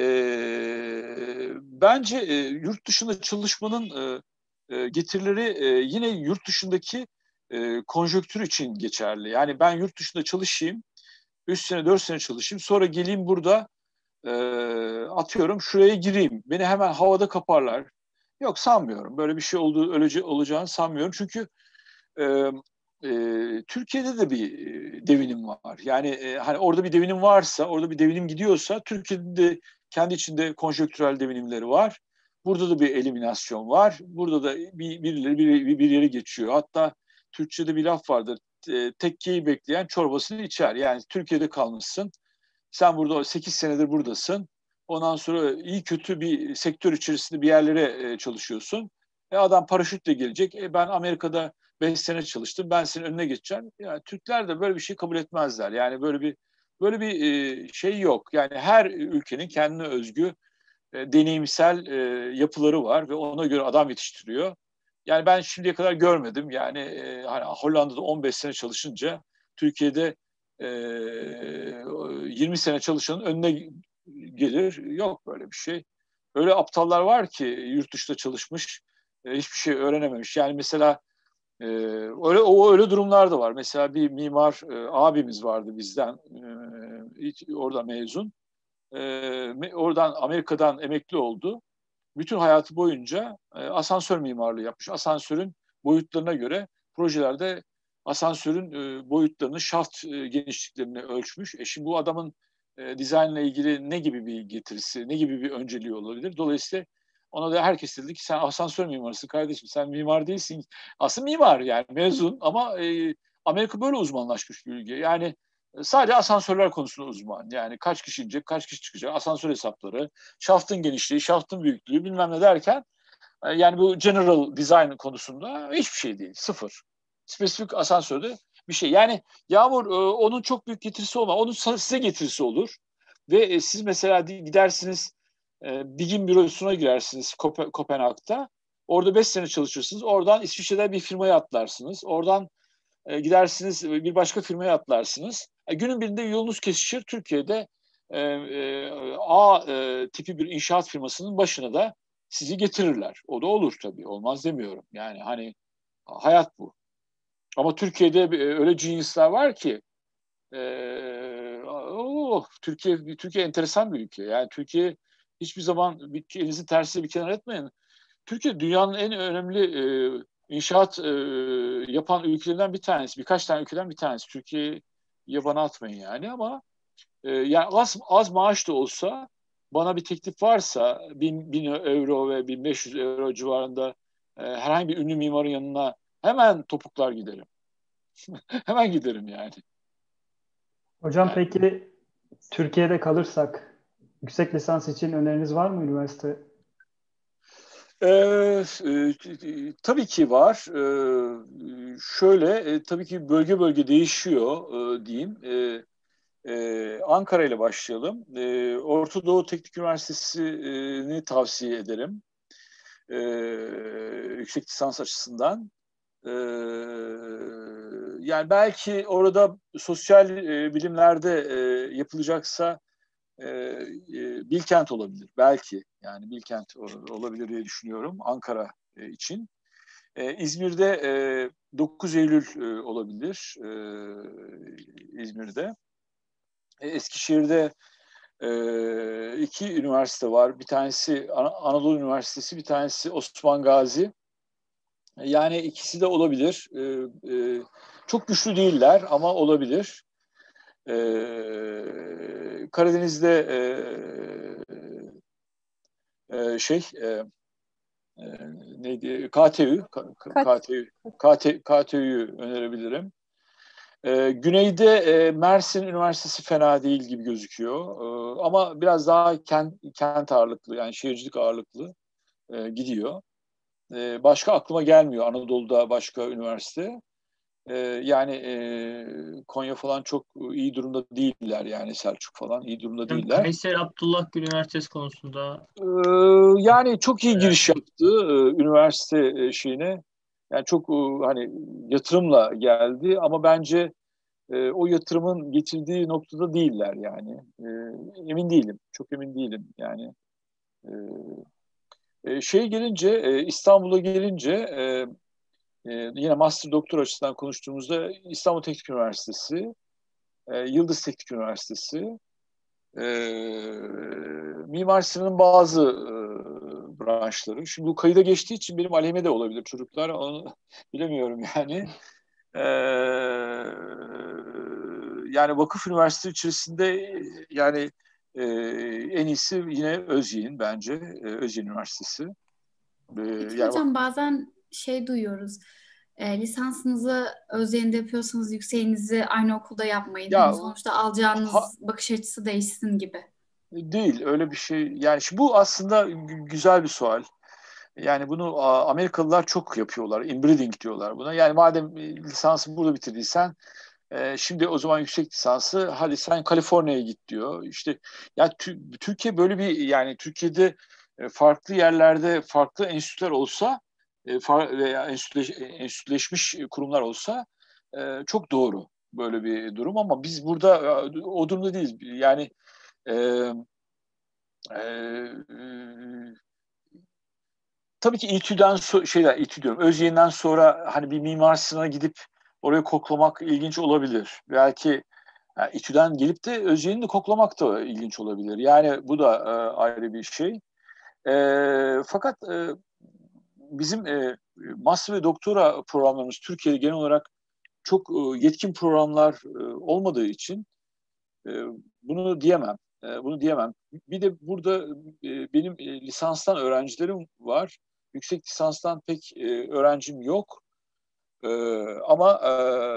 Speaker 1: bence e, yurt dışında çalışmanın e, e, getirileri e, yine yurt dışındaki e, konjonktür için geçerli. Yani ben yurt dışında çalışayım, üç sene dört sene çalışayım, sonra geleyim burada e, atıyorum şuraya gireyim. Beni hemen havada kaparlar. Yok sanmıyorum. Böyle bir şey olduğu ölece, olacağını sanmıyorum. Çünkü e, e, Türkiye'de de bir e, devinim var. Yani e, hani orada bir devinim varsa, orada bir devinim gidiyorsa Türkiye'de de kendi içinde konjonktürel devinimleri var. Burada da bir eliminasyon var. Burada da bir, birileri bir, bir yere geçiyor. Hatta Türkçe'de bir laf vardır. E, tekkeyi bekleyen çorbasını içer. Yani Türkiye'de kalmışsın. Sen burada sekiz senedir buradasın. Ondan sonra iyi kötü bir sektör içerisinde bir yerlere e, çalışıyorsun. E, adam paraşütle gelecek. E, ben Amerika'da beş sene çalıştım. Ben senin önüne geçeceğim. Yani Türkler de böyle bir şey kabul etmezler. Yani böyle bir böyle bir e, şey yok. Yani her ülkenin kendine özgü e, deneyimsel e, yapıları var ve ona göre adam yetiştiriyor. Yani ben şimdiye kadar görmedim. Yani e, hani Hollanda'da on beş sene çalışınca Türkiye'de e, yirmi sene çalışanın önüne gelir. Yok böyle bir şey. Öyle aptallar var ki yurt dışında çalışmış, e, hiçbir şey öğrenememiş. Yani mesela e, öyle o öyle durumlar da var. Mesela bir mimar e, abimiz vardı bizden, e, orada mezun. E, oradan Amerika'dan emekli oldu. Bütün hayatı boyunca e, asansör mimarlığı yapmış. Asansörün boyutlarına göre projelerde asansörün e, boyutlarını, şaft e, genişliklerini ölçmüş. E şimdi bu adamın e, dizaynla ilgili ne gibi bir getirisi, ne gibi bir önceliği olabilir? Dolayısıyla ona da herkes dedi ki sen asansör mimarısın kardeşim, sen mimar değilsin. Aslında mimar yani mezun ama e, Amerika böyle uzmanlaşmış bir ülke. Yani sadece asansörler konusunda uzman. Yani kaç kişi inecek, kaç kişi çıkacak, asansör hesapları, şaftın genişliği, şaftın büyüklüğü bilmem ne derken yani bu general design konusunda hiçbir şey değil. Sıfır. Spesifik asansörde bir şey. Yani Yağmur onun çok büyük getirisi olmaz. Onun size getirisi olur. Ve siz mesela gidersiniz BİG'in bürosuna girersiniz Kopenhag'da. Orada beş sene çalışırsınız. Oradan İsviçre'de bir firmaya atlarsınız. Oradan gidersiniz bir başka firmaya atlarsınız. Günün birinde yolunuz kesişir. Türkiye'de e, e, A e, tipi bir inşaat firmasının başına da sizi getirirler. O da olur tabii. Olmaz demiyorum. Yani hani hayat bu. Ama Türkiye'de öyle genius'lar var ki e, oh, Türkiye Türkiye enteresan bir ülke. Yani Türkiye hiçbir zaman bir, elinizi tersiyle bir kenara etmeyin. Türkiye dünyanın en önemli e, inşaat e, yapan ülkelerinden bir tanesi. Birkaç tane ülkeden bir tanesi. Türkiye'yi yabana atmayın yani ama e, yani az, az maaş da olsa bana bir teklif varsa bin, bin euro ve bin beş yüz euro civarında e, herhangi bir ünlü mimarın yanına hemen topuklar giderim. Hemen giderim yani.
Speaker 5: Hocam
Speaker 1: yani.
Speaker 5: Peki Türkiye'de kalırsak yüksek lisans için öneriniz var mı üniversite?
Speaker 1: Ee, e, tabii ki var. Ee, şöyle, e, tabii ki bölge bölge değişiyor e, diyeyim. E, e, Ankara ile başlayalım. E, Orta Doğu Teknik Üniversitesi'ni tavsiye ederim. E, yüksek lisans açısından. E, yani belki orada sosyal e, bilimlerde e, yapılacaksa e, e, Bilkent olabilir. Belki yani Bilkent olabilir diye düşünüyorum Ankara e, için. E, İzmir'de e, dokuz Eylül e, olabilir. E, İzmir'de. E, Eskişehir'de e, iki üniversite var. Bir tanesi An- Anadolu Üniversitesi, bir tanesi Osman Gazi. Yani ikisi de olabilir. E, e, çok güçlü değiller ama olabilir. E, Karadeniz'de e, e, şey e, e, neydi? K T Ü K T Ü K T Ü'yü önerebilirim. E, güneyde e, Mersin Üniversitesi fena değil gibi gözüküyor. E, ama biraz daha kent, kent ağırlıklı yani şehircilik ağırlıklı e, gidiyor. E, başka aklıma gelmiyor Anadolu'da başka üniversite. Ee, yani e, Konya falan çok iyi durumda değiller yani Selçuk falan iyi durumda değiller.
Speaker 4: Kayseri Abdullah Gül Üniversitesi konusunda
Speaker 1: Ee, yani çok iyi giriş yaptı e, üniversite şeyine. Yani çok e, hani yatırımla geldi ama bence e, o yatırımın getirdiği noktada değiller yani. E, emin değilim. Çok emin değilim yani. E, şey gelince e, İstanbul'a gelince e, e, yine master doktor açısından konuştuğumuzda İstanbul Teknik Üniversitesi, e, Yıldız Teknik Üniversitesi, e, Mimar Sinan'ın bazı e, branşları. Şimdi bu kayıda geçtiği için benim aleyhime de olabilir çocuklar. Onu bilemiyorum yani. E, yani vakıf üniversitesi içerisinde yani e, en iyisi yine Özyeğin bence. E, Özyeğin Üniversitesi. E,
Speaker 9: Peki
Speaker 1: yani
Speaker 9: hocam bazen şey duyuyoruz. E, lisansınızı Özyeğin'de yapıyorsanız yükseğinizi aynı okulda yapmayın.
Speaker 1: ya
Speaker 9: Hani sonuçta alacağınız
Speaker 1: ha,
Speaker 9: bakış açısı değişsin gibi.
Speaker 1: değil öyle bir şey. Yani şimdi bu aslında güzel bir sual. Yani bunu Amerikalılar çok yapıyorlar. Inbreeding diyorlar buna. Yani madem lisansı burada bitirdiysen şimdi o zaman yüksek lisansı hadi sen Kaliforniya'ya git diyor. İşte ya Türkiye böyle bir yani Türkiye'de farklı yerlerde farklı enstitüler olsa veya enstitüleş, enstitüleşmiş kurumlar olsa çok doğru. böyle bir durum ama biz burada e, o durumda değiliz. Yani e, e, e, tabii ki İTÜ'den so- şeyler İTÜ diyorum. Özyeğin'den sonra hani bir Mimar Sinan'a gidip orayı koklamak ilginç olabilir. Belki yani İTÜ'den gelip de Özyeğin'i de koklamak da ilginç olabilir. Yani bu da e, ayrı bir şey. E, fakat e, bizim e, master ve doktora programlarımız Türkiye'de genel olarak çok e, yetkin programlar e, olmadığı için e, bunu diyemem. E, bunu diyemem. Bir de burada e, benim e, lisanstan öğrencilerim var. Yüksek lisanstan pek e, öğrencim yok. E, ama e,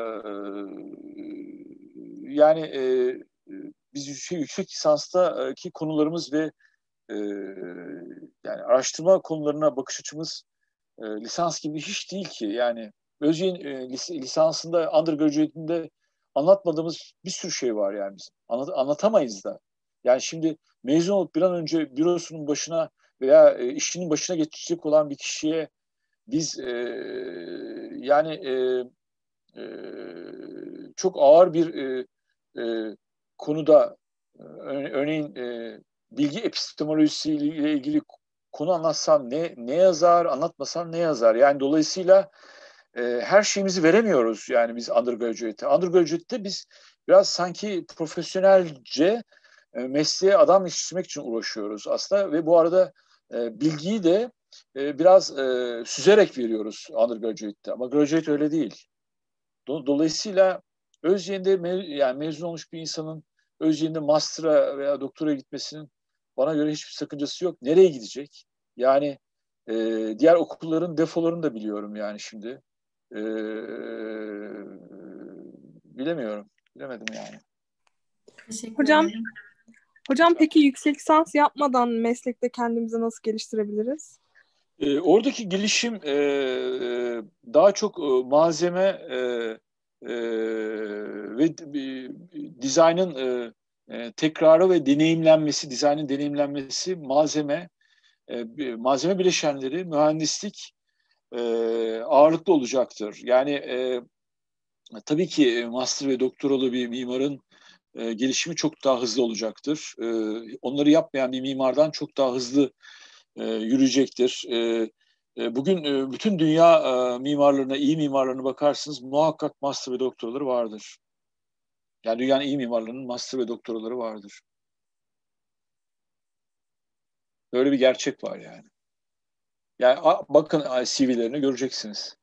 Speaker 1: yani e, biz şey, yüksek lisanstaki konularımız ve e, yani araştırma konularına bakış açımız e, lisans gibi hiç değil ki. Yani Özyeğin e, lis, lisansında, undergraduate'inde anlatmadığımız bir sürü şey var yani bizim. Anlat, anlatamayız da. Yani şimdi mezun olup bir an önce bürosunun başına veya e, işinin başına geçecek olan bir kişiye biz e, yani e, e, çok ağır bir e, e, konuda örneğin e, bilgi epistemolojisiyle ilgili konu anlatsam ne ne yazar, anlatmasam ne yazar? Yani dolayısıyla e, her şeyimizi veremiyoruz yani biz undergraduate'te. Undergraduate'te biz biraz sanki profesyonelce e, mesleğe adam yetiştirmek için uğraşıyoruz aslında ve bu arada e, bilgiyi de e, biraz e, süzerek veriyoruz undergraduate'te ama graduate öyle değil. Dolayısıyla Özyeğin'de me- yani mezun olmuş bir insanın Özyeğin'de master'a veya doktora gitmesinin bana göre hiçbir sakıncası yok. Nereye gidecek? Yani e, diğer okulların defolarını da biliyorum yani şimdi. E, bilemiyorum. Bilemedim yani.
Speaker 9: Teşekkür
Speaker 10: Hocam,
Speaker 9: ederim.
Speaker 10: hocam peki yüksek lisans yapmadan meslekte kendimizi nasıl geliştirebiliriz?
Speaker 1: E, oradaki gelişim e, daha çok e, malzeme e, e, ve e, dizaynın e, e, tekrarı ve deneyimlenmesi, dizaynın deneyimlenmesi, malzeme, e, malzeme bileşenleri, mühendislik e, ağırlıklı olacaktır. Yani e, tabii ki master ve doktoralı bir mimarın e, gelişimi çok daha hızlı olacaktır. E, onları yapmayan bir mimardan çok daha hızlı e, yürüyecektir. E, e, bugün e, bütün dünya e, mimarlarına, iyi mimarlarına bakarsınız muhakkak master ve doktoraları vardır. Yani dünyanın iyi mimarlarının master ve doktoraları vardır. Böyle bir gerçek var yani. Yani a, bakın C V'lerini göreceksiniz.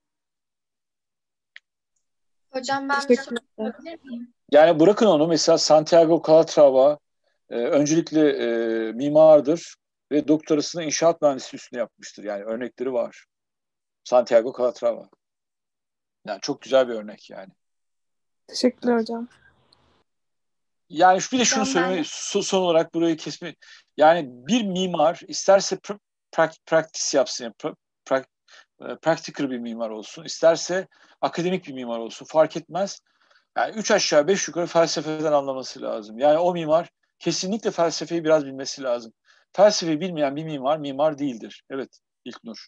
Speaker 6: Hocam ben bir soru
Speaker 10: Teşekkürler.
Speaker 6: sorabilir miyim?
Speaker 1: Yani bırakın onu mesela Santiago Calatrava e, öncelikle e, mimardır ve doktorasını inşaat mühendisliği üstüne yapmıştır. Yani örnekleri var. Santiago Calatrava. Yani çok güzel bir örnek yani.
Speaker 10: Teşekkürler
Speaker 1: Evet.
Speaker 10: hocam.
Speaker 1: Yani şu bir de şunu
Speaker 6: Hocam ben
Speaker 1: söyleme son olarak burayı kesme. Yani bir mimar isterse pr- pra- practice yapsın, yani pra- pra- practical bir mimar olsun, isterse akademik bir mimar olsun fark etmez. Yani üç aşağı beş yukarı felsefeden anlaması lazım. Yani o mimar kesinlikle felsefeyi biraz bilmesi lazım. Felsefeyi bilmeyen bir mimar mimar değildir. Evet İlknur.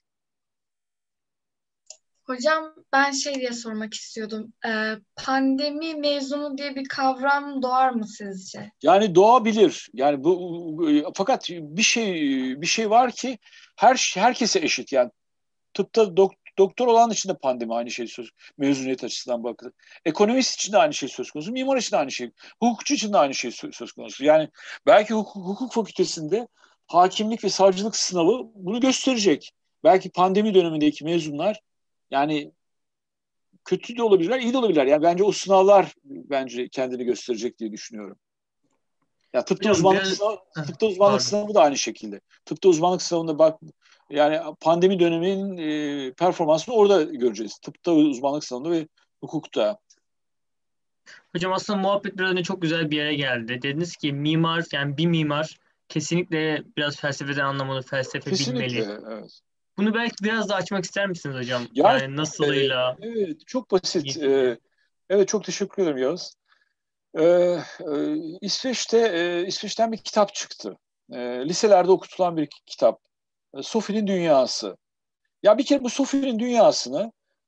Speaker 6: hocam ben şey diye sormak istiyordum. Ee, pandemi mezunu diye bir kavram doğar mı sizce?
Speaker 1: Yani doğabilir. Yani bu fakat bir şey bir şey var ki her herkese eşit. Yani tıpta dok, doktor olan için de pandemi aynı şey söz mezuniyet açısından bakılır. Ekonomist için de aynı şey söz konusu, mimar için de aynı şey, hukukçu için de aynı şey söz konusu. Yani belki hukuk, hukuk fakültesinde hakimlik ve savcılık sınavı bunu gösterecek. Belki pandemi dönemindeki mezunlar yani kötü de olabilirler, iyi de olabilirler. Yani bence o sınavlar bence kendini gösterecek diye düşünüyorum. Ya tıpta
Speaker 4: Hocam
Speaker 1: uzmanlık
Speaker 4: biraz
Speaker 1: sınavı,
Speaker 4: Heh,
Speaker 1: tıpta uzmanlık
Speaker 4: pardon.
Speaker 1: sınavı da aynı şekilde. Tıpta uzmanlık sınavında bak yani pandemi döneminin e, performansını orada göreceğiz. Tıpta uzmanlık sınavında ve hukukta.
Speaker 4: Hocam aslında muhabbet biraz önce çok güzel bir yere geldi. Dediniz ki mimar yani bir mimar kesinlikle biraz felsefeden anlamalı, felsefe
Speaker 1: Kesinlikle
Speaker 4: bilmeli.
Speaker 1: evet.
Speaker 4: Bunu belki biraz daha açmak ister misiniz hocam?
Speaker 1: Yani
Speaker 4: Yani
Speaker 1: e,
Speaker 4: nasılıyla,
Speaker 1: evet çok basit.
Speaker 4: niyetiyle.
Speaker 1: E, evet çok teşekkür ederim Yağız. E, e, İsveç'te e, İsveç'ten bir kitap çıktı. E, liselerde okutulan bir kitap. E, Sophie'nin Dünyası. Ya bir kere bu Sophie'nin Dünyası'nı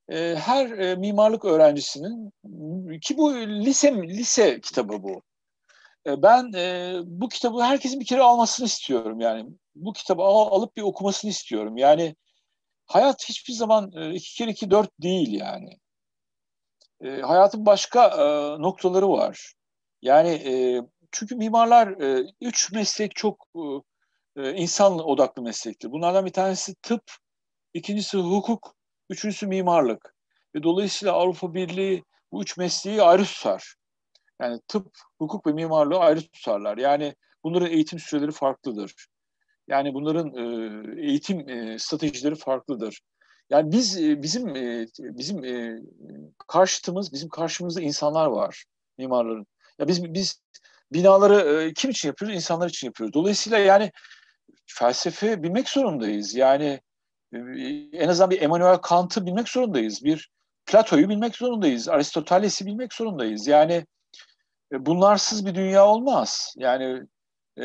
Speaker 1: e, her e, mimarlık öğrencisinin, ki bu lise lise kitabı bu. E, ben e, bu kitabı herkesin bir kere almasını istiyorum yani. Bu kitabı al, alıp bir okumasını istiyorum. Yani hayat hiçbir zaman e, iki kere iki dört değil yani. E, hayatın başka e, noktaları var. Yani e, çünkü mimarlar e, üç meslek çok e, insan odaklı meslektir. Bunlardan bir tanesi tıp, ikincisi hukuk, üçüncüsü mimarlık. Ve dolayısıyla Avrupa Birliği bu üç mesleği ayrı tutar. Yani tıp, hukuk ve mimarlığı ayrı tutarlar. Yani bunların eğitim süreleri farklıdır. Yani bunların e, eğitim e, stratejileri farklıdır. Yani biz e, bizim e, bizim e, karşıtımız, bizim karşımızda insanlar var, mimarların. Ya biz biz binaları e, kim için yapıyoruz? İnsanlar için yapıyoruz. Dolayısıyla yani felsefe bilmek zorundayız. Yani e, en azından bir Immanuel Kant'ı bilmek zorundayız. Bir Plato'yu bilmek zorundayız. Aristoteles'i bilmek zorundayız. Yani e, bunlarsız bir dünya olmaz. Yani e,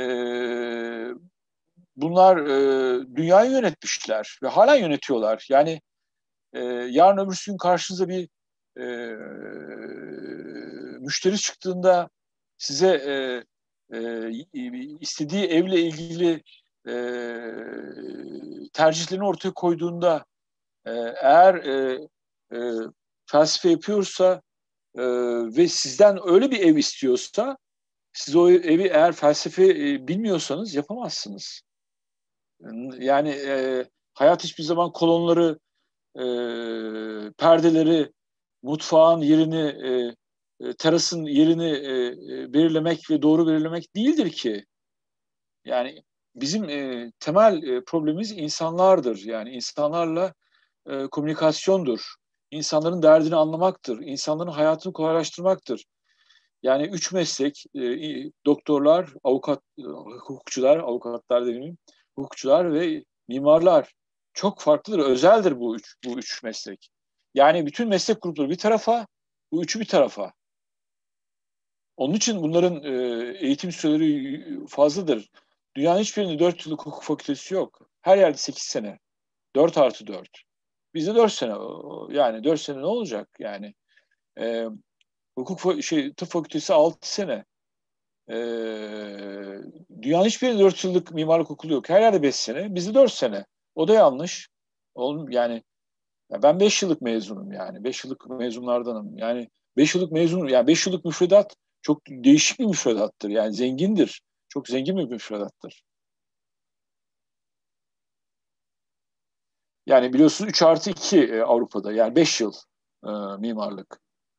Speaker 1: bunlar e, dünyayı yönetmişler ve hala yönetiyorlar. Yani e, yarın öbürsü gün karşınıza bir e, müşteri çıktığında size e, e, istediği evle ilgili e, tercihlerini ortaya koyduğunda e, eğer e, e, felsefe yapıyorsa e, ve sizden öyle bir ev istiyorsa, siz o evi eğer felsefe e, bilmiyorsanız yapamazsınız. Yani e, hayat hiçbir zaman kolonları, e, perdeleri, mutfağın yerini, e, e, terasın yerini e, belirlemek ve doğru belirlemek değildir ki. Yani bizim e, temel e, problemimiz insanlardır. Yani insanlarla e, komünikasyondur. İnsanların derdini anlamaktır. İnsanların hayatını kolaylaştırmaktır. Yani üç meslek, e, doktorlar, avukat, e, hukukçular, avukatlar demeyeyim, hukukçular ve mimarlar çok farklıdır, özeldir bu üç, bu üç meslek. Yani bütün meslek grupları bir tarafa, bu üçü bir tarafa. Onun için bunların e, eğitim süreleri fazladır. Dünyanın hiçbirinde dört yıllık hukuk fakültesi yok. Her yerde sekiz sene. Dört artı dört. Bizde dört sene. Yani dört sene ne olacak yani? E, hukuk şey tıp fakültesi altı sene. Ee, dünyanın hiçbirinde dört yıllık mimarlık okulu yok. Her yerde beş sene. Bizde dört sene. O da yanlış. Oğlum yani ya ben beş yıllık mezunum yani. Beş yıllık mezunlardanım. Yani beş yıllık mezunum. Yani beş yıllık müfredat çok değişik bir müfredattır. Yani zengindir. Çok zengin bir müfredattır. Yani biliyorsunuz üç artı iki Avrupa'da. Yani beş yıl e, mimarlık.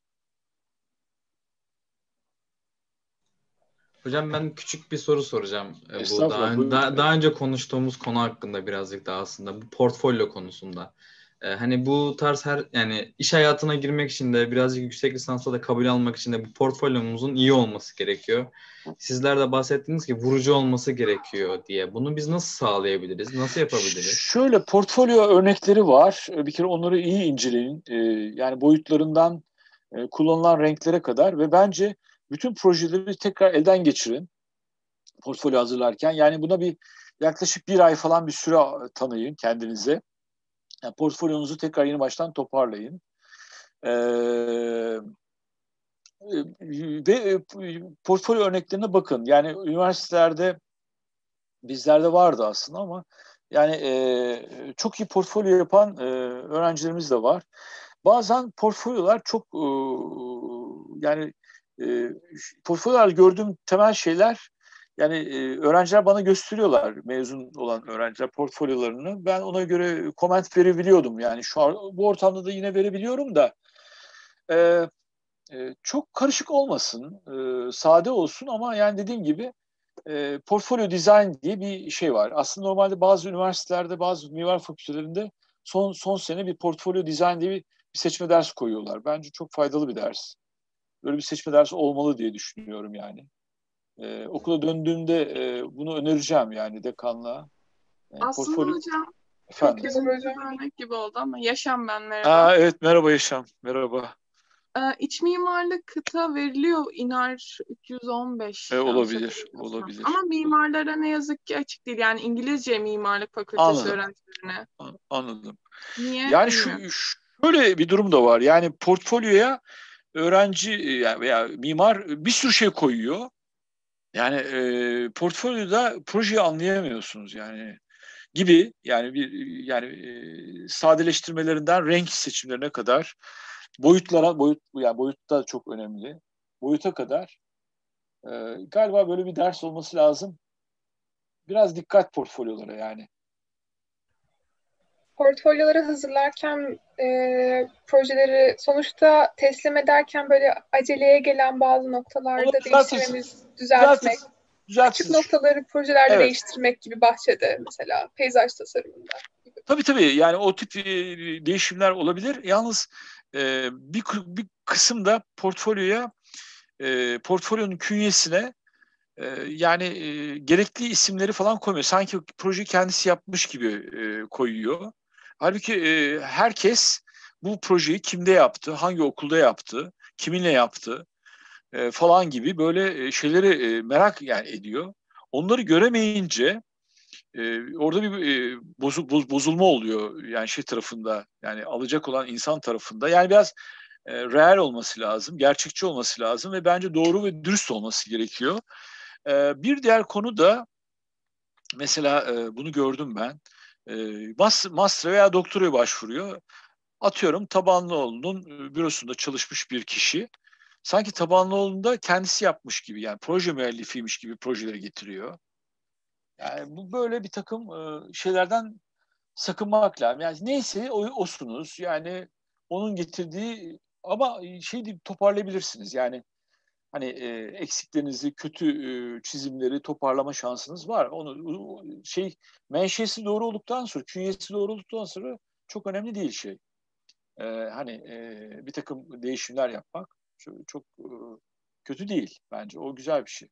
Speaker 2: Hocam ben küçük bir soru soracağım. Bu daha,
Speaker 1: Estağfurullah.
Speaker 2: daha, daha önce konuştuğumuz konu hakkında birazcık daha aslında bu portfolyo konusunda. Ee, hani bu tarz her yani iş hayatına girmek için de birazcık yüksek lisansa da kabul almak için de bu portfolyomuzun iyi olması gerekiyor. Sizler de bahsettiniz ki vurucu olması gerekiyor diye. Bunu biz nasıl sağlayabiliriz? Nasıl yapabiliriz?
Speaker 1: Şöyle portfolyo örnekleri var. Bir kere onları iyi inceleyin. Ee, yani boyutlarından e, kullanılan renklere kadar ve bence bütün projeleri tekrar elden geçirin portfolyo hazırlarken. Yani buna bir yaklaşık bir ay falan bir süre tanıyın kendinize. Yani portfolyonuzu tekrar yeni baştan toparlayın. Ee, ve portfolyo örneklerine bakın. Yani üniversitelerde bizlerde vardı aslında ama yani e, çok iyi portfolyo yapan e, öğrencilerimiz de var. Bazen portfolyolar çok e, yani e, portfolyolar gördüğüm temel şeyler yani e, öğrenciler bana gösteriyorlar, mezun olan öğrenciler portfolyolarını. Ben ona göre comment verebiliyordum. Yani şu an bu ortamda da yine verebiliyorum da e, e, çok karışık olmasın, e, sade olsun ama yani dediğim gibi e, portfolyo design diye bir şey var. Aslında normalde bazı üniversitelerde, bazı mimar fakültelerinde son son sene bir portfolyo design diye bir, bir seçme dersi koyuyorlar. Bence çok faydalı bir ders. Böyle bir seçme dersi olmalı diye düşünüyorum yani. Ee, okula döndüğümde e, bunu önereceğim yani dekanlığa. Yani
Speaker 10: Aslında
Speaker 1: portfolyo...
Speaker 10: hocam
Speaker 1: Efendim.
Speaker 10: çok üzücü bir örnek gibi oldu ama Yaşam ben merhaba.
Speaker 1: Aa, evet merhaba Yaşam. Merhaba.
Speaker 10: Ee, iç mimarlık kıta veriliyor İnar üç yüz on beş.
Speaker 1: E,
Speaker 10: yanlış
Speaker 1: olabilir,
Speaker 10: hatırlamıyorsam.
Speaker 1: olabilir.
Speaker 10: Ama mimarlara ne yazık ki açık değil. Yani İngilizce mimarlık fakültesi
Speaker 1: Anladım.
Speaker 10: öğrencilerine.
Speaker 1: An- Anladım.
Speaker 10: Niye
Speaker 1: Yani
Speaker 10: bilmiyorum.
Speaker 1: şu, böyle bir durum da var. Yani portfolyoya öğrenci yani veya mimar bir sürü şey koyuyor. Yani e, portfolyoda projeyi anlayamıyorsunuz yani gibi yani bir yani e, sadeleştirmelerinden renk seçimlerine kadar boyutlara boyut yani boyut da çok önemli. Boyuta kadar e, galiba böyle bir ders olması lazım. Biraz dikkat portfolyolara yani.
Speaker 3: Portfolyoları hazırlarken e, projeleri sonuçta teslim ederken böyle aceleye gelen bazı
Speaker 1: Onu
Speaker 3: noktalarda
Speaker 1: düzeltirsiniz.
Speaker 3: değiştirmemiz, düzeltmek,
Speaker 1: Düzeltirsiniz.
Speaker 3: küçük
Speaker 1: Düzeltirsiniz.
Speaker 3: noktaları projelerde
Speaker 1: Evet.
Speaker 3: değiştirmek gibi bahçede mesela peyzaj tasarımında gibi.
Speaker 1: Tabii tabii yani o tip e, değişimler olabilir. Yalnız e, bir, bir kısım da portfolyoya e, portfolyonun künyesine e, yani e, gerekli isimleri falan koymuyor. Sanki projeyi kendisi yapmış gibi e, koyuyor. Halbuki e, herkes bu projeyi kimde yaptı, hangi okulda yaptı, kiminle yaptı e, falan gibi böyle e, şeyleri e, merak yani ediyor. Onları göremeyince e, orada bir e, bozu, boz, bozulma oluyor yani şey tarafında yani alacak olan insan tarafında. Yani biraz e, real olması lazım, gerçekçi olması lazım ve bence doğru ve dürüst olması gerekiyor. E, bir diğer konu da mesela e, bunu gördüm ben. E, mas, master veya doktoraya başvuruyor. Atıyorum Tabanlıoğlu'nun e, bürosunda çalışmış bir kişi. Sanki Tabanlıoğlu'nda da kendisi yapmış gibi yani proje müellifiymiş gibi projeleri getiriyor. Yani bu böyle bir takım e, şeylerden sakınmak lazım. Yani neyse o, osunuz yani onun getirdiği ama şey deyip toparlayabilirsiniz. Yani hani e, eksiklerinizi, kötü e, çizimleri toparlama şansınız var. Onu şey menşesi doğru olduktan sonra, künyesi doğru olduktan sonra çok önemli değil şey. E, hani e, bir takım değişimler yapmak çok, çok e, kötü değil bence. O güzel bir şey.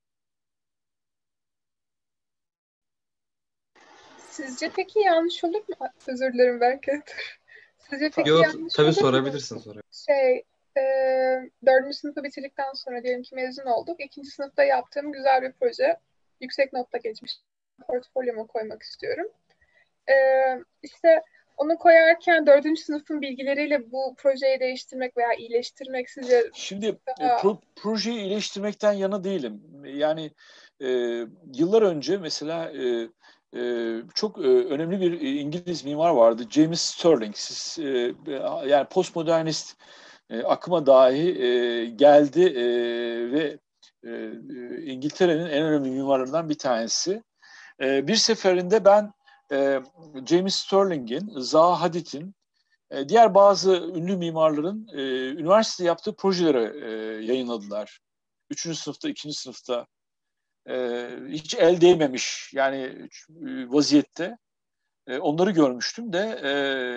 Speaker 3: Sizce peki yanlış olur mu? Özür dilerim belki. Sizce peki
Speaker 2: Yok
Speaker 3: yanlış
Speaker 2: tabii
Speaker 3: olur mu?
Speaker 2: sorabilirsin sonra.
Speaker 3: Şey, e, dördüncü sınıfı bitirdikten sonra diyelim ki mezun olduk. İkinci sınıfta yaptığım güzel bir proje. Yüksek notla geçmiş. Portfolyoma koymak istiyorum. E, işte onu koyarken dördüncü sınıfın bilgileriyle bu projeyi değiştirmek veya iyileştirmek sizce
Speaker 1: Şimdi e,
Speaker 3: daha...
Speaker 1: pro, projeyi iyileştirmekten yana değilim. Yani e, yıllar önce mesela e, e, çok e, önemli bir İngiliz mimar vardı, James Stirling. Siz, e, yani postmodernist e, akıma dahi e, geldi e, ve e, İngiltere'nin en önemli mimarlarından bir tanesi. E, bir seferinde ben e, James Stirling'in, Zaha Hadid'in e, diğer bazı ünlü mimarların e, üniversite yaptığı projeleri e, yayınladılar. Üçüncü sınıfta, ikinci sınıfta e, hiç el değmemiş yani e, vaziyette. E, onları görmüştüm de e,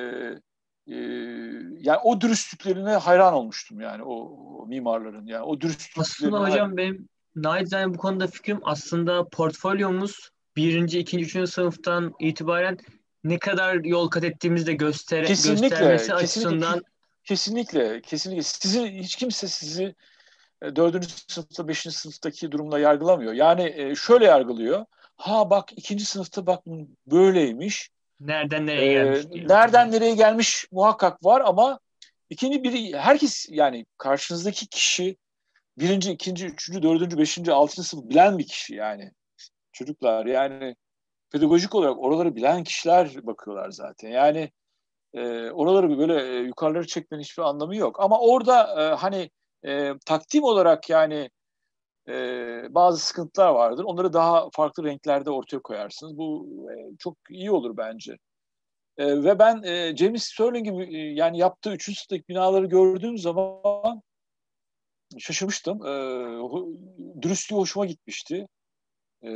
Speaker 1: e, yani o dürüstlüklerine hayran olmuştum yani o, o mimarların yani o
Speaker 4: Aslında
Speaker 1: dürüstlüklerine hayran.
Speaker 4: hocam benim naçizane bu konuda fikrim aslında portfolyomuz birinci, ikinci, üçüncü sınıftan itibaren ne kadar yol kat ettiğimizi de göster
Speaker 1: Kesinlikle,
Speaker 4: göstermesi
Speaker 1: kesinlikle,
Speaker 4: açısından
Speaker 1: kesinlikle, kesinlikle. Sizi hiç kimse sizi e, dördüncü sınıfta, beşinci sınıftaki durumda yargılamıyor. Yani e, şöyle yargılıyor. Ha bak ikinci sınıfta bak böyleymiş.
Speaker 4: nereden
Speaker 1: E,
Speaker 4: nereye gelmiş diye.
Speaker 1: nereden nereye gelmiş muhakkak var ama ikinci biri herkes yani karşınızdaki kişi birinci, ikinci, üçüncü, dördüncü, beşinci, altıncı sınıf bilen bir kişi yani. Çocuklar yani pedagojik olarak oraları bilen kişiler bakıyorlar zaten. Yani e, oraları böyle e, yukarıları çekmenin hiçbir anlamı yok. Ama orada e, hani e, takdim olarak yani e, bazı sıkıntılar vardır. Onları daha farklı renklerde ortaya koyarsınız. Bu e, çok iyi olur bence. E, ve ben e, James Sterling'in e, yani yaptığı üçüncü sınıftaki binaları gördüğüm zaman şaşırmıştım. E, dürüstlüğü hoşuma gitmişti. E,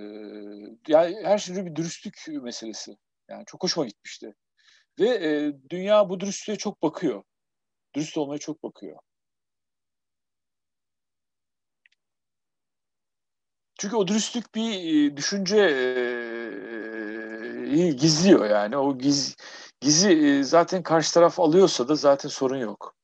Speaker 1: yani her şey bir dürüstlük meselesi. Yani çok hoşuma gitmişti. Ve e, dünya bu dürüstlüğe çok bakıyor. Dürüst olmaya çok bakıyor. Çünkü o dürüstlük bir e, düşünce e, gizliyor yani. O giz, gizi e, zaten karşı taraf alıyorsa da zaten sorun yok.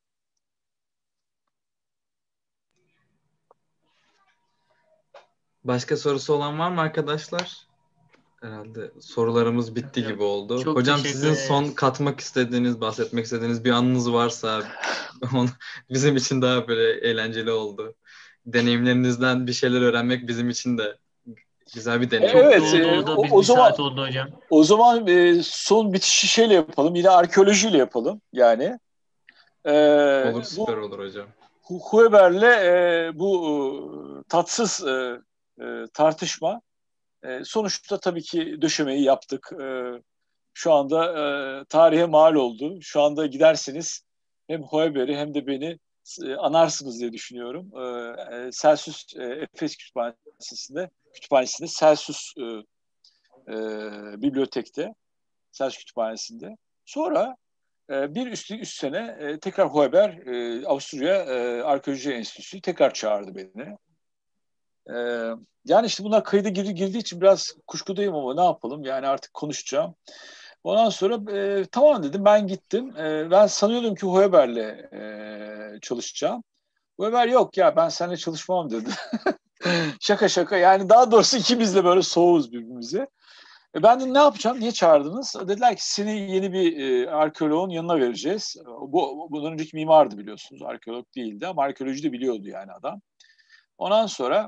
Speaker 2: Başka sorusu olan var mı arkadaşlar? Herhalde sorularımız bitti
Speaker 4: Evet,
Speaker 2: gibi oldu.
Speaker 4: çok
Speaker 2: Hocam
Speaker 4: teşekkür
Speaker 2: sizin son
Speaker 4: ederiz.
Speaker 2: katmak istediğiniz, bahsetmek istediğiniz bir anınız varsa onu, bizim için daha böyle eğlenceli oldu. Deneyimlerinizden bir şeyler öğrenmek bizim için de güzel bir deneyim
Speaker 4: Çok
Speaker 1: Evet,
Speaker 2: oldu.
Speaker 4: oldu
Speaker 1: e,
Speaker 4: oldu.
Speaker 1: o,
Speaker 4: Biz
Speaker 1: o
Speaker 4: bir
Speaker 1: zaman
Speaker 4: saat oldu hocam.
Speaker 1: o zaman e, son bitişi şeyle yapalım. Yine arkeolojiyle yapalım. Yani e,
Speaker 2: Olur,
Speaker 1: bu
Speaker 2: süper olur hocam.
Speaker 1: Hueber'le e, bu e, tatsız e, e, tartışma e, sonuçta tabii ki döşemeyi yaptık. E, şu anda e, tarihe mal oldu. Şu anda giderseniz hem Hueber'i hem de beni e, anarsınız diye düşünüyorum. E, e, Celsus e, Efes Kütüphanesi'nde, kütüphanesinde Celsus e, e, bibliotekte, Celsus Kütüphanesi'nde. Sonra e, bir üst, üst sene e, tekrar Hueber, e, Avusturya e, Arkeoloji Enstitüsü tekrar çağırdı beni. E, yani işte bunlar kayıda girdi, girdiği için biraz kuşkudayım ama ne yapalım? Yani artık konuşacağım. Ondan sonra e, tamam dedim, ben gittim. E, ben sanıyordum ki Hueber'le e, çalışacağım. Hueber yok ya, ben seninle çalışmam dedi. Şaka şaka, yani daha doğrusu ikimiz de böyle soğuz birbirimize. E ben de ne yapacağım, niye çağırdınız? Dediler ki seni yeni bir e, arkeoloğun yanına vereceğiz. Bu, bundan önceki mimardı biliyorsunuz, arkeolog değildi ama arkeoloji de biliyordu yani adam. Ondan sonra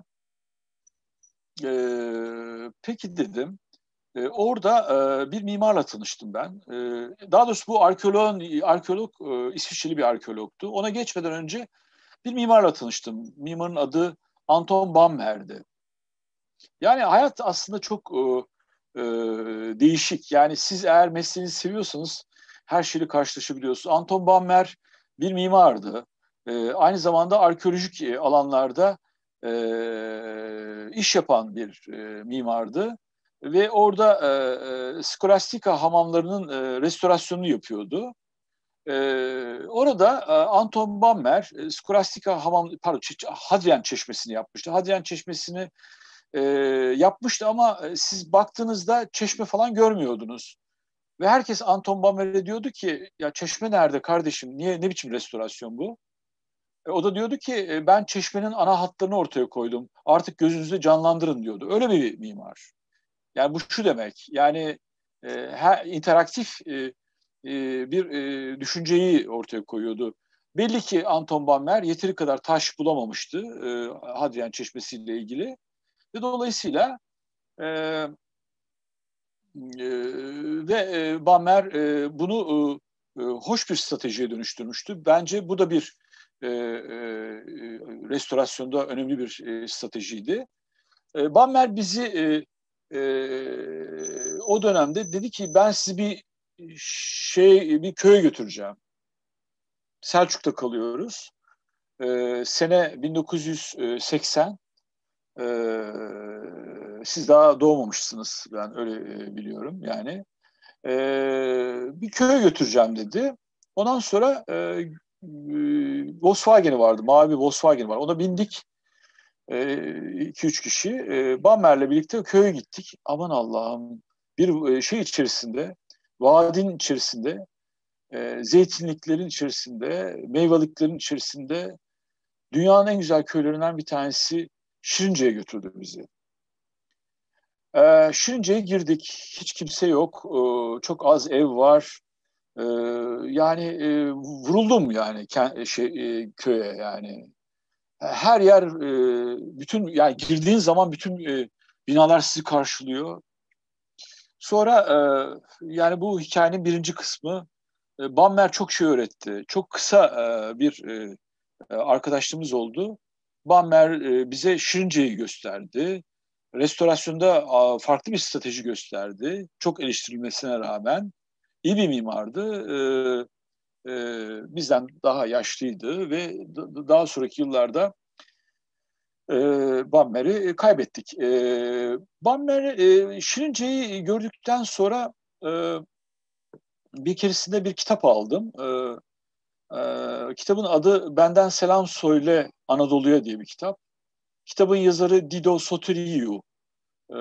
Speaker 1: e, peki dedim. E, orada e, bir mimarla tanıştım ben. E, daha doğrusu bu arkeolog, arkeolog e, İsviçreli bir arkeologtu. Ona geçmeden önce bir mimarla tanıştım. Mimarın adı Anton Bammer'di. Yani hayat aslında çok e, e, değişik. Yani siz eğer mesleğinizi seviyorsanız her şeyle karşılaşabiliyorsunuz. Anton Bammer bir mimardı. E, aynı zamanda arkeolojik e, alanlarda e, iş yapan bir e, mimardı. Ve orada e, e, Skolastika hamamlarının e, restorasyonunu yapıyordu. E, orada e, Anton Bammer e, Skolastika hamam, pardon, Hadrian Çeşmesi'ni yapmıştı. Hadrian Çeşmesi'ni e, yapmıştı ama siz baktığınızda çeşme falan görmüyordunuz. Ve herkes Anton Bammer'e diyordu ki ya çeşme nerede kardeşim? Niye, ne biçim restorasyon bu? E, o da diyordu ki e, ben çeşmenin ana hatlarını ortaya koydum. Artık gözünüzde canlandırın diyordu. Öyle bir mimar. Yani bu şu demek. Yani e, her, interaktif e, e, bir e, düşünceyi ortaya koyuyordu. Belli ki Anton Bammer yeteri kadar taş bulamamıştı e, Hadrian Çeşmesi ile ilgili. Ve dolayısıyla e, e, ve e, Bammer e, bunu e, hoş bir stratejiye dönüştürmüştü. Bence bu da bir e, e, restorasyonda önemli bir e, stratejiydi. E, Bammer bizi e, e, o dönemde dedi ki ben sizi bir şey bir köye götüreceğim. Selçuk'ta kalıyoruz. E, sene bin dokuz yüz seksen. Ee, siz daha doğmamışsınız, ben öyle e, biliyorum yani. Ee, bir köye götüreceğim dedi. Ondan sonra e, e, Volkswagen'i vardı, mavi Volkswagen var. Ona bindik e, iki üç kişi. E, Bammer'le birlikte köye gittik. Aman Allah'ım, bir e, şey içerisinde, vadinin içerisinde, e, zeytinliklerin içerisinde, meyveliklerin içerisinde dünyanın en güzel köylerinden bir tanesi Şirince'ye götürdü bizi. Ee, Şirince'ye girdik. Hiç kimse yok. Ee, çok az ev var. Ee, yani e, vuruldum yani şey, e, köye yani. Her yer e, bütün yani girdiğin zaman bütün e, binalar sizi karşılıyor. Sonra e, yani bu hikayenin birinci kısmı, e, Bammer çok şey öğretti. Çok kısa e, bir e, arkadaşlığımız oldu. Bammer e, bize Şirince'yi gösterdi. Restorasyonda farklı bir strateji gösterdi. Çok eleştirilmesine rağmen iyi bir mimardı. Ee, e, bizden daha yaşlıydı ve daha sonraki yıllarda e, Bammer'i kaybettik. E, Bammer e, Şirince'yi gördükten sonra e, bir keresinde bir kitap aldım. E, e, kitabın adı Benden Selam Söyle Anadolu'ya diye bir kitap. Kitabın yazarı Dido Soteriou. Ee,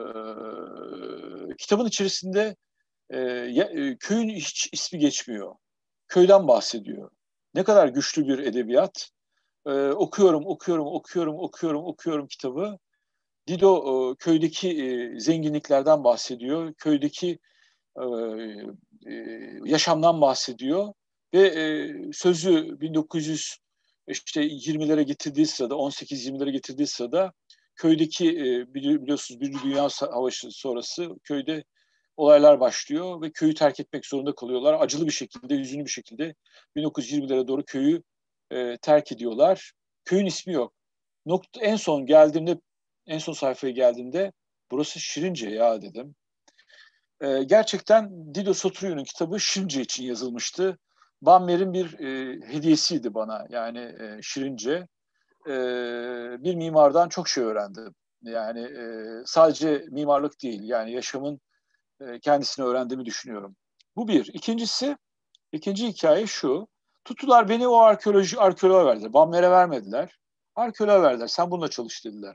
Speaker 1: kitabın içerisinde e, e, köyün hiç ismi geçmiyor. Köyden bahsediyor. Ne kadar güçlü bir edebiyat. Ee, okuyorum, okuyorum, okuyorum, okuyorum, okuyorum kitabı. Dido e, köydeki e, zenginliklerden bahsediyor, köydeki e, e, yaşamdan bahsediyor ve e, sözü bin dokuz yüz işte yirmilere getirdiği sırada, on sekiz yirmilere getirdiği sırada köydeki e, biliyorsunuz Birinci Dünya Savaşı sonrası köyde olaylar başlıyor ve köyü terk etmek zorunda kalıyorlar. Acılı bir şekilde, hüzünlü bir şekilde bin dokuz yüz yirmilere doğru köyü e, terk ediyorlar. Köyün ismi yok. Nokta, en son geldiğimde, en son sayfaya geldiğimde burası Şirince ya dedim. E, gerçekten Dido Sotruyu'nun kitabı Şirince için yazılmıştı. Banmer'in bir e, hediyesiydi bana. Yani e, Şirince. E, bir mimardan çok şey öğrendim. Yani e, sadece mimarlık değil, yani yaşamın e, kendisini öğrendiğimi düşünüyorum. Bu bir. İkincisi, ikinci hikaye şu. Tuttular beni o arkeoloji arkeoloğa verdiler. Banmer'e vermediler. Arkeoloğa verdiler. Sen bununla çalış dediler.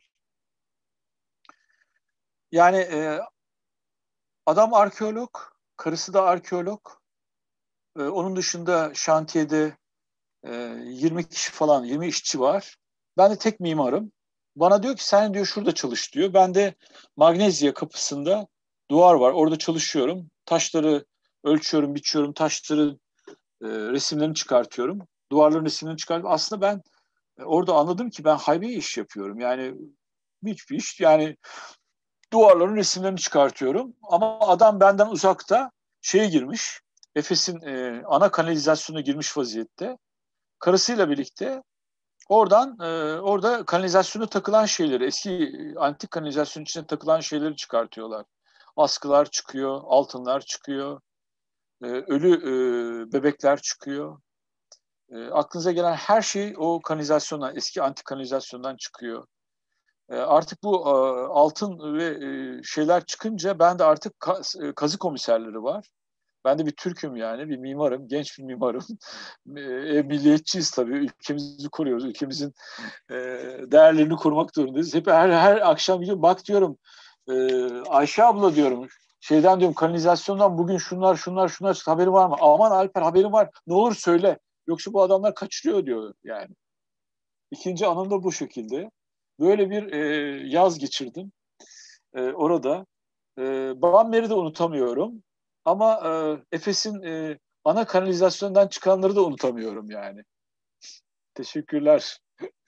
Speaker 1: Yani e, adam arkeolog, karısı da arkeolog. E, onun dışında şantiyede e, yirmi kişi falan, yirmi işçi var. Ben de tek mimarım. Bana diyor ki sen diyor şurada çalış diyor. Ben de Magnezya kapısında duvar var. Orada çalışıyorum. Taşları ölçüyorum, biçiyorum. Taşları e, resimlerini çıkartıyorum. Duvarların resimlerini çıkartıyorum. Aslında ben e, orada anladım ki ben haybi iş yapıyorum. Yani hiçbir iş. Yani duvarların resimlerini çıkartıyorum. Ama adam benden uzakta şeye girmiş. Efes'in e, ana kanalizasyonuna girmiş vaziyette. Karısıyla birlikte oradan e, orada kanalizasyona takılan şeyleri, eski antik kanalizasyon içine takılan şeyleri çıkartıyorlar. Askılar çıkıyor, altınlar çıkıyor, e, ölü e, bebekler çıkıyor. E, aklınıza gelen her şey o kanalizasyondan, eski antik kanalizasyondan çıkıyor. E, artık bu e, altın ve e, şeyler çıkınca ben de artık kaz, e, kazı komiserleri var. Ben de bir Türk'üm yani, bir mimarım, genç bir mimarım. E, milliyetçiyiz tabii, ülkemizi koruyoruz, ülkemizin e, değerlerini korumak zorundayız. Hep her, her akşam gidiyorum, bak diyorum, e, Ayşe abla diyorum, şeyden diyorum, kanalizasyondan bugün şunlar şunlar şunlar çıktı, haberin var mı? Aman Alper haberin var, ne olur söyle, yoksa bu adamlar kaçırıyor diyor yani. İkinci anım da bu şekilde. Böyle bir e, yaz geçirdim e, orada. E, Bamber'i de unutamıyorum. Ama e, Efes'in e, ana kanalizasyondan çıkanları da unutamıyorum yani. Teşekkürler.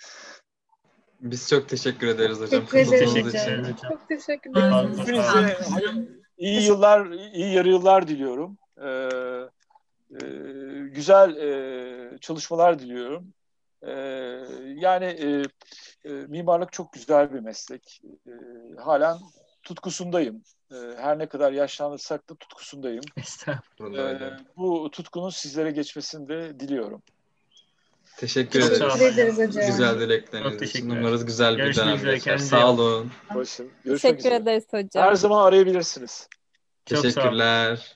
Speaker 2: Biz çok teşekkür ederiz hocam.
Speaker 6: Teşekkür ederiz
Speaker 2: Katıldığınız
Speaker 6: hocam.
Speaker 2: için.
Speaker 3: Çok teşekkür ederim.
Speaker 9: Ağzınıza
Speaker 1: Hepinize
Speaker 9: sağlık.
Speaker 1: iyi yıllar, iyi yarı yıllar diliyorum. Ee, e, güzel e, çalışmalar diliyorum. Ee, yani e, e, mimarlık çok güzel bir meslek. E, halen tutkusundayım. E, her ne kadar yaşlanırsak da tutkusundayım.
Speaker 4: Estağfurullah.
Speaker 1: E, bu tutkunun sizlere geçmesini de diliyorum.
Speaker 2: Teşekkür
Speaker 6: Teşekkür
Speaker 2: ederiz.
Speaker 6: ederiz hocam.
Speaker 2: Güzel
Speaker 4: Çok
Speaker 2: dilekleriniz için.
Speaker 4: teşekkürler.
Speaker 2: Umarız güzel bir
Speaker 4: Görüşmek
Speaker 2: dönem
Speaker 4: üzere,
Speaker 2: geçer.
Speaker 4: kendinize iyi
Speaker 2: Sağ
Speaker 4: bakın.
Speaker 2: olun.
Speaker 1: Başım. Görüşmek
Speaker 8: Teşekkür
Speaker 1: üzere.
Speaker 8: ederiz hocam.
Speaker 1: Her zaman arayabilirsiniz.
Speaker 4: Çok sağ olun.
Speaker 2: Teşekkürler.